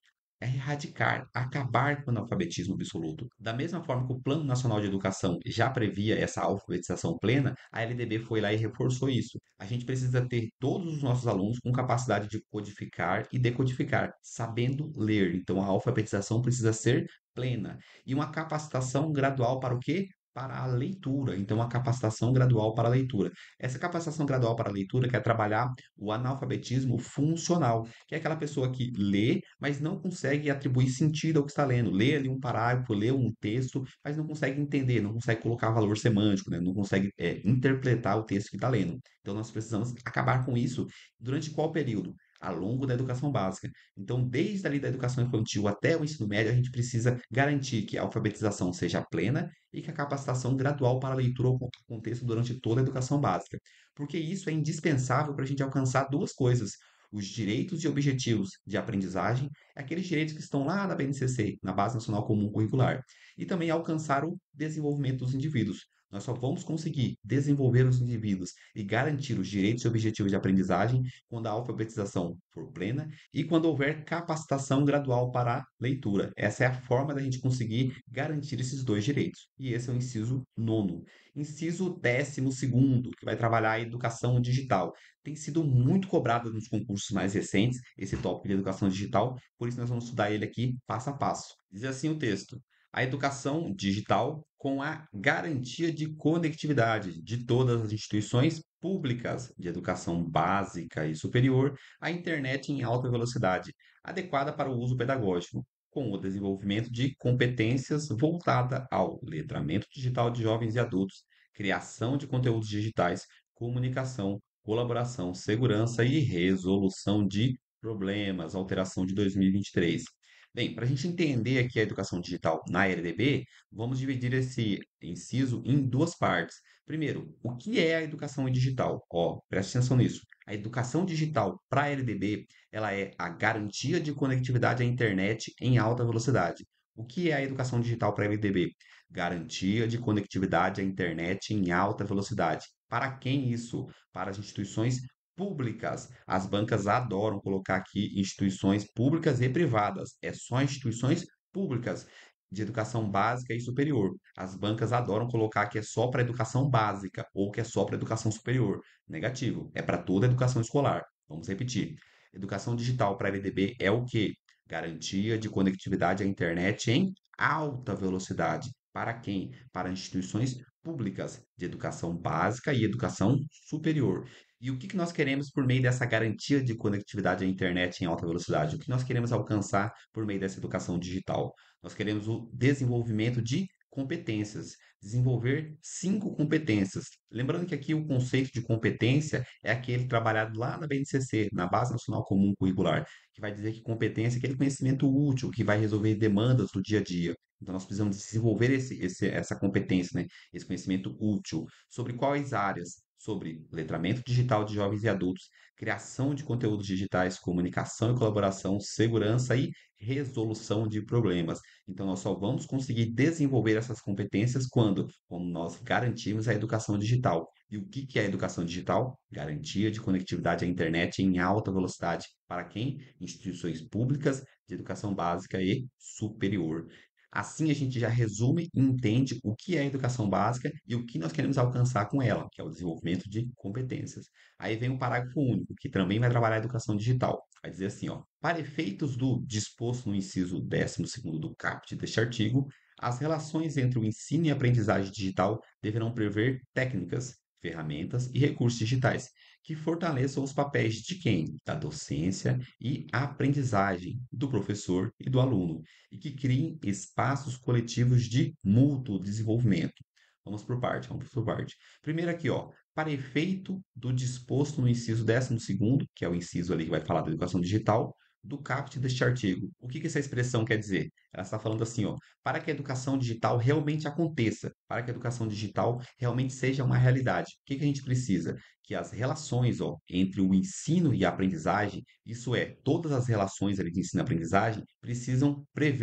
é erradicar, acabar com o analfabetismo absoluto. Da mesma forma que o Plano Nacional de Educação já previa essa alfabetização plena, a L D B foi lá e reforçou isso. A gente precisa ter todos os nossos alunos com capacidade de codificar e decodificar, sabendo ler. Então, a alfabetização precisa ser plena. E uma capacitação gradual para o quê? Para a leitura. Então, uma capacitação gradual para a leitura. Essa capacitação gradual para a leitura quer trabalhar o analfabetismo funcional, que é aquela pessoa que lê, mas não consegue atribuir sentido ao que está lendo. Lê ali um parágrafo, lê um texto, mas não consegue entender, não consegue colocar valor semântico, né? Não consegue é, interpretar o texto que está lendo. Então, nós precisamos acabar com isso durante qual período? Ao longo da educação básica. Então, desde ali da educação infantil até o ensino médio, a gente precisa garantir que a alfabetização seja plena e que a capacitação gradual para a leitura aconteça durante toda a educação básica, porque isso é indispensável para a gente alcançar duas coisas: os direitos e objetivos de aprendizagem, aqueles direitos que estão lá na B N C C, na Base Nacional Comum Curricular, e também alcançar o desenvolvimento dos indivíduos. Nós só vamos conseguir desenvolver os indivíduos e garantir os direitos e objetivos de aprendizagem quando a alfabetização for plena e quando houver capacitação gradual para a leitura. Essa é a forma da gente conseguir garantir esses dois direitos. E esse é o inciso nono. Inciso décimo segundo, que vai trabalhar a educação digital. Tem sido muito cobrado nos concursos mais recentes esse tópico de educação digital, por isso nós vamos estudar ele aqui passo a passo. Diz assim o texto: a educação digital com a garantia de conectividade de todas as instituições públicas de educação básica e superior à internet em alta velocidade, adequada para o uso pedagógico, com o desenvolvimento de competências voltada ao letramento digital de jovens e adultos, criação de conteúdos digitais, comunicação, colaboração, segurança e resolução de problemas, alteração de dois mil e vinte e três. Bem, para a gente entender aqui a educação digital na L D B, vamos dividir esse inciso em duas partes. Primeiro, o que é a educação digital? Ó, preste atenção nisso. A educação digital para a L D B, ela é a garantia de conectividade à internet em alta velocidade. O que é a educação digital para a L D B? Garantia de conectividade à internet em alta velocidade. Para quem isso? Para as instituições públicas. As bancas adoram colocar aqui instituições públicas e privadas. É só instituições públicas de educação básica e superior. As bancas adoram colocar que é só para educação básica ou que é só para educação superior. Negativo, é para toda a educação escolar. Vamos repetir. Educação digital para L D B é o quê? Garantia de conectividade à internet em alta velocidade. Para quem? Para instituições públicas de educação básica e educação superior. E o que que nós queremos por meio dessa garantia de conectividade à internet em alta velocidade? O que nós queremos alcançar por meio dessa educação digital? Nós queremos o desenvolvimento de competências, desenvolver cinco competências. Lembrando que aqui o conceito de competência é aquele trabalhado lá na B N C C, na Base Nacional Comum Curricular, que vai dizer que competência é aquele conhecimento útil que vai resolver demandas do dia a dia. Então, nós precisamos desenvolver esse, esse, essa competência, né? Esse conhecimento útil. Sobre quais áreas? Sobre letramento digital de jovens e adultos, criação de conteúdos digitais, comunicação e colaboração, segurança e resolução de problemas. Então, nós só vamos conseguir desenvolver essas competências quando, quando nós garantirmos a educação digital. E o que que é a educação digital? Garantia de conectividade à internet em alta velocidade. Para quem? Instituições públicas de educação básica e superior. Assim, a gente já resume e entende o que é a educação básica e o que nós queremos alcançar com ela, que é o desenvolvimento de competências. Aí vem o parágrafo único, que também vai trabalhar a educação digital. Vai dizer assim, ó: para efeitos do disposto no inciso décimo segundo do caput deste artigo, as relações entre o ensino e a aprendizagem digital deverão prever técnicas, ferramentas e recursos digitais que fortaleçam os papéis de quem? Da docência e aprendizagem, do professor e do aluno, e que criem espaços coletivos de mútuo desenvolvimento. Vamos por parte, vamos por parte. Primeiro aqui, ó, para efeito do disposto no inciso décimo segundo, que é o inciso ali que vai falar da educação digital, do caput deste artigo. O que que essa expressão quer dizer? Ela está falando assim, ó, para que a educação digital realmente aconteça, para que a educação digital realmente seja uma realidade. O que que a gente precisa? Que as relações, ó, entre o ensino e a aprendizagem, isso é, todas as relações ali de ensino e aprendizagem, precisam prever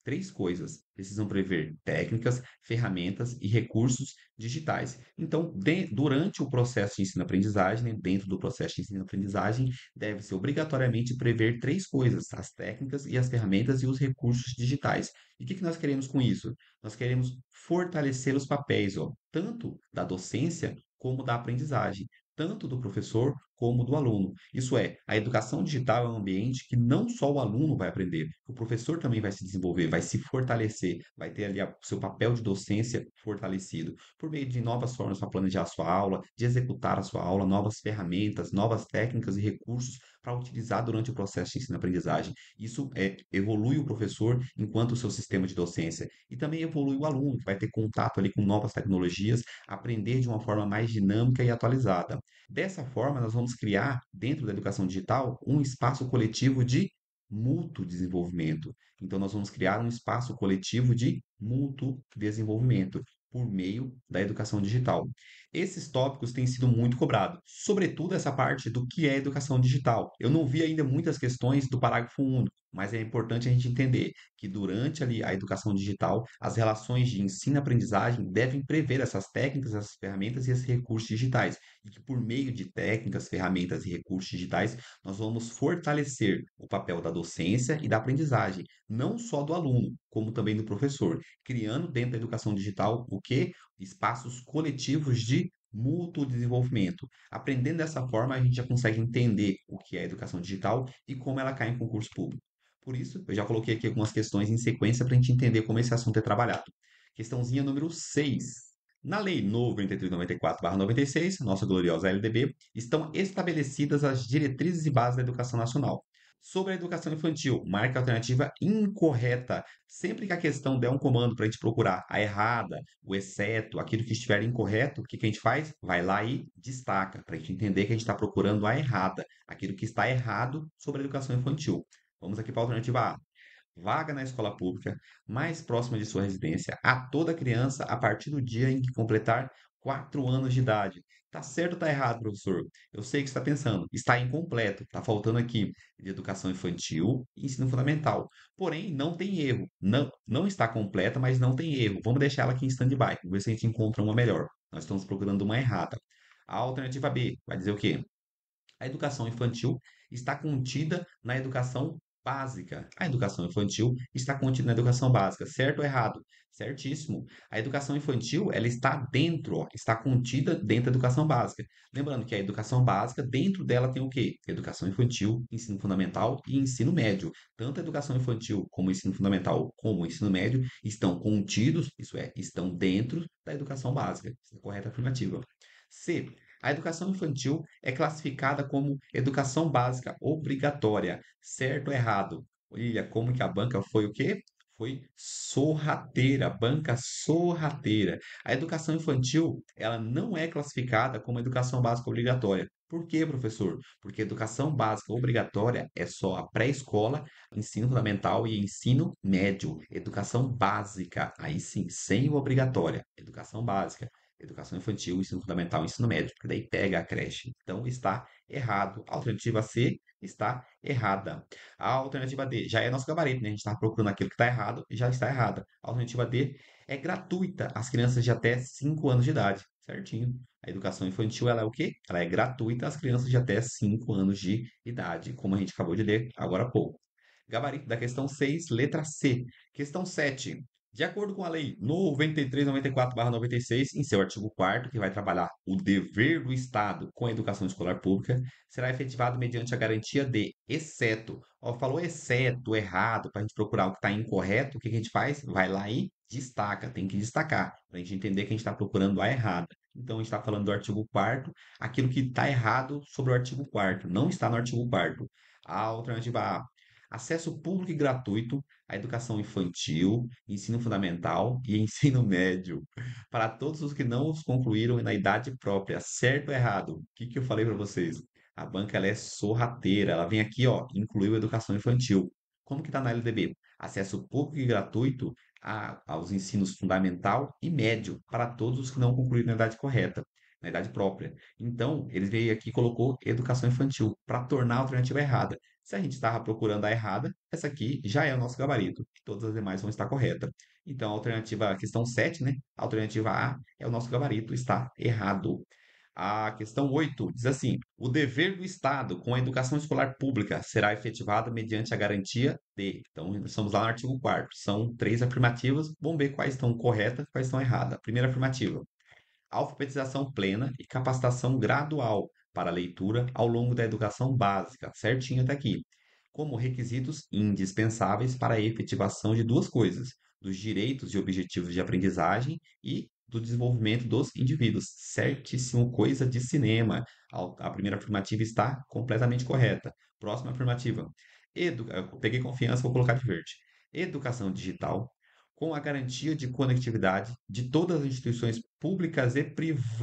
três coisas. Precisam prever técnicas, ferramentas e recursos digitais. Então, de- durante o processo de ensino-aprendizagem, né, dentro do processo de ensino-aprendizagem, deve-se obrigatoriamente prever três coisas: as técnicas e as ferramentas e os recursos digitais. E o que que nós queremos com isso? Nós queremos fortalecer os papéis, ó, tanto da docência como da aprendizagem, tanto do professor como do aluno. Isso é, a educação digital é um ambiente que não só o aluno vai aprender, o professor também vai se desenvolver, vai se fortalecer, vai ter ali o seu papel de docência fortalecido, por meio de novas formas para planejar a sua aula, de executar a sua aula, novas ferramentas, novas técnicas e recursos para utilizar durante o processo de ensino-aprendizagem. Isso é, evolui o professor enquanto o seu sistema de docência e também evolui o aluno, que vai ter contato ali com novas tecnologias, aprender de uma forma mais dinâmica e atualizada. Dessa forma, nós vamos criar, dentro da educação digital, um espaço coletivo de mútuo desenvolvimento. Então, nós vamos criar um espaço coletivo de mútuo desenvolvimento por meio da educação digital. Esses tópicos têm sido muito cobrados, sobretudo essa parte do que é educação digital. Eu não vi ainda muitas questões do parágrafo único, mas é importante a gente entender que durante ali a educação digital, as relações de ensino-aprendizagem devem prever essas técnicas, essas ferramentas e esses recursos digitais, e que por meio de técnicas, ferramentas e recursos digitais, nós vamos fortalecer o papel da docência e da aprendizagem, não só do aluno, como também do professor, criando dentro da educação digital o que? Espaços coletivos de mútuo desenvolvimento. Aprendendo dessa forma, a gente já consegue entender o que é educação digital e como ela cai em concurso público. Por isso, eu já coloquei aqui algumas questões em sequência para a gente entender como esse assunto é trabalhado. Questãozinha número seis. Na Lei noventa e três noventa e quatro noventa e seis, nossa gloriosa L D B, estão estabelecidas as diretrizes e bases da educação nacional. Sobre a educação infantil, marque a alternativa incorreta. Sempre que a questão der um comando para a gente procurar a errada, o exceto, aquilo que estiver incorreto, o que que a gente faz? Vai lá e destaca, para a gente entender que a gente está procurando a errada, aquilo que está errado sobre a educação infantil. Vamos aqui para a alternativa A. Vaga na escola pública mais próxima de sua residência a toda criança a partir do dia em que completar quatro anos de idade. Tá certo ou tá errado, professor? Eu sei que você está pensando, está incompleto, está faltando aqui de educação infantil e ensino fundamental. Porém, não tem erro. Não, não está completa, mas não tem erro. Vamos deixar ela aqui em stand-by. Vamos ver se a gente encontra uma melhor. Nós estamos procurando uma errada. A alternativa B vai dizer o quê? A educação infantil está contida na educação básica. A educação infantil está contida na educação básica, certo ou errado? Certíssimo. A educação infantil, ela está dentro, ó, está contida dentro da educação básica. Lembrando que a educação básica, dentro dela tem o quê? Educação infantil, ensino fundamental e ensino médio. Tanto a educação infantil como o ensino fundamental como o ensino médio estão contidos, isso é, estão dentro da educação básica. Isso é correta afirmativa. C. A educação infantil é classificada como educação básica obrigatória, certo ou errado? Olha como que a banca foi o quê? Foi sorrateira, banca sorrateira. A educação infantil, ela não é classificada como educação básica obrigatória. Por quê, professor? Porque educação básica obrigatória é só a pré-escola, ensino fundamental e ensino médio. Educação básica, aí sim, sem o obrigatória. Educação básica. Educação infantil, ensino fundamental, ensino médio, porque daí pega a creche. Então está errado. A alternativa C está errada. A alternativa D já é nosso gabarito, né? A gente está procurando aquilo que está errado e já está errada. A alternativa D é gratuita às crianças de até cinco anos de idade. Certinho. A educação infantil, ela é o quê? Ela é gratuita às crianças de até cinco anos de idade, como a gente acabou de ler agora há pouco. Gabarito da questão seis, letra C. Questão sete. De acordo com a Lei noventa e três noventa e quatro barra noventa e seis, em seu artigo quarto, que vai trabalhar o dever do Estado com a educação escolar pública, será efetivado mediante a garantia de exceto. Ó, falou exceto, errado, para a gente procurar o que está incorreto, o que que a gente faz? Vai lá e destaca, tem que destacar, para a gente entender que a gente está procurando a errada. Então, a gente está falando do artigo quarto, aquilo que está errado sobre o artigo quarto, não está no artigo quarto. A alternativa A, acesso público e gratuito à educação infantil, ensino fundamental e ensino médio, para todos os que não os concluíram na idade própria, certo ou errado? O que que eu falei para vocês? A banca ela é sorrateira, ela vem aqui, ó, incluiu educação infantil. Como que está na L D B? Acesso público e gratuito a- aos ensinos fundamental e médio para todos os que não concluíram na idade correta, na idade própria. Então, ele veio aqui e colocou educação infantil para tornar a alternativa errada. Se a gente estava procurando a errada, essa aqui já é o nosso gabarito, e todas as demais vão estar corretas. Então, a alternativa, a questão sete, né? A alternativa A é o nosso gabarito, está errado. A questão oito diz assim: o dever do Estado com a educação escolar pública será efetivado mediante a garantia de. Então, estamos lá no artigo quarto. São três afirmativas. Vamos ver quais estão corretas e quais estão erradas. Primeira afirmativa: alfabetização plena e capacitação gradual para a leitura ao longo da educação básica, certinho até aqui, como requisitos indispensáveis para a efetivação de duas coisas: dos direitos e objetivos de aprendizagem e do desenvolvimento dos indivíduos. Certíssimo, coisa de cinema. A a primeira afirmativa está completamente correta. Próxima afirmativa. Edu... eu peguei confiança, vou colocar de verde. Educação digital com a garantia de conectividade de todas as instituições públicas e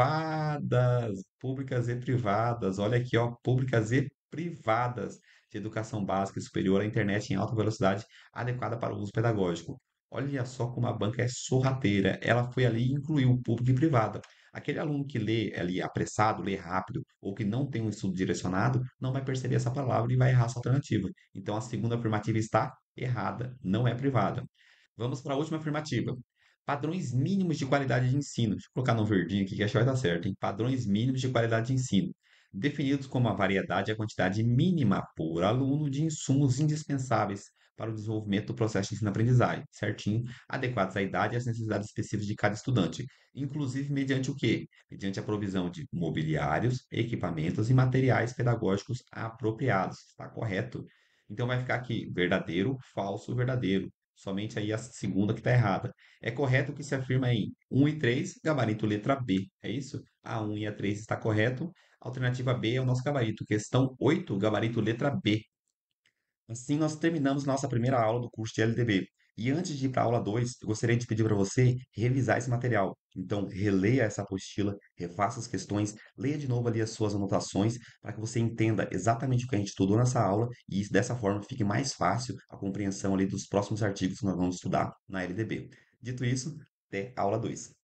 privadas, públicas e privadas, olha aqui, ó, públicas e privadas de educação básica e superior à internet em alta velocidade, adequada para o uso pedagógico. Olha só como a banca é sorrateira. Ela foi ali e incluiu público e privada. Aquele aluno que lê ali apressado, lê rápido, ou que não tem um estudo direcionado, não vai perceber essa palavra e vai errar essa alternativa. Então a segunda afirmativa está errada, não é privada. Vamos para a última afirmativa. Padrões mínimos de qualidade de ensino. Deixa eu colocar no verdinho aqui que acho que vai dar certo, hein? Padrões mínimos de qualidade de ensino. Definidos como a variedade e a quantidade mínima por aluno de insumos indispensáveis para o desenvolvimento do processo de ensino-aprendizagem, certinho, adequados à idade e às necessidades específicas de cada estudante, inclusive mediante o quê? Mediante a provisão de mobiliários, equipamentos e materiais pedagógicos apropriados. Está correto? Então vai ficar aqui verdadeiro, falso, verdadeiro. Somente aí a segunda que está errada. É correto que se afirma em um e três, gabarito letra B. É isso? A um e a três está correto. Alternativa B é o nosso gabarito. Questão oito, gabarito letra B. Assim, nós terminamos nossa primeira aula do curso de L D B. E antes de ir para a aula dois, eu gostaria de pedir para você revisar esse material. Então, releia essa apostila, refaça as questões, leia de novo ali as suas anotações, para que você entenda exatamente o que a gente estudou nessa aula e isso, dessa forma fique mais fácil a compreensão ali dos próximos artigos que nós vamos estudar na L D B. Dito isso, até a aula dois.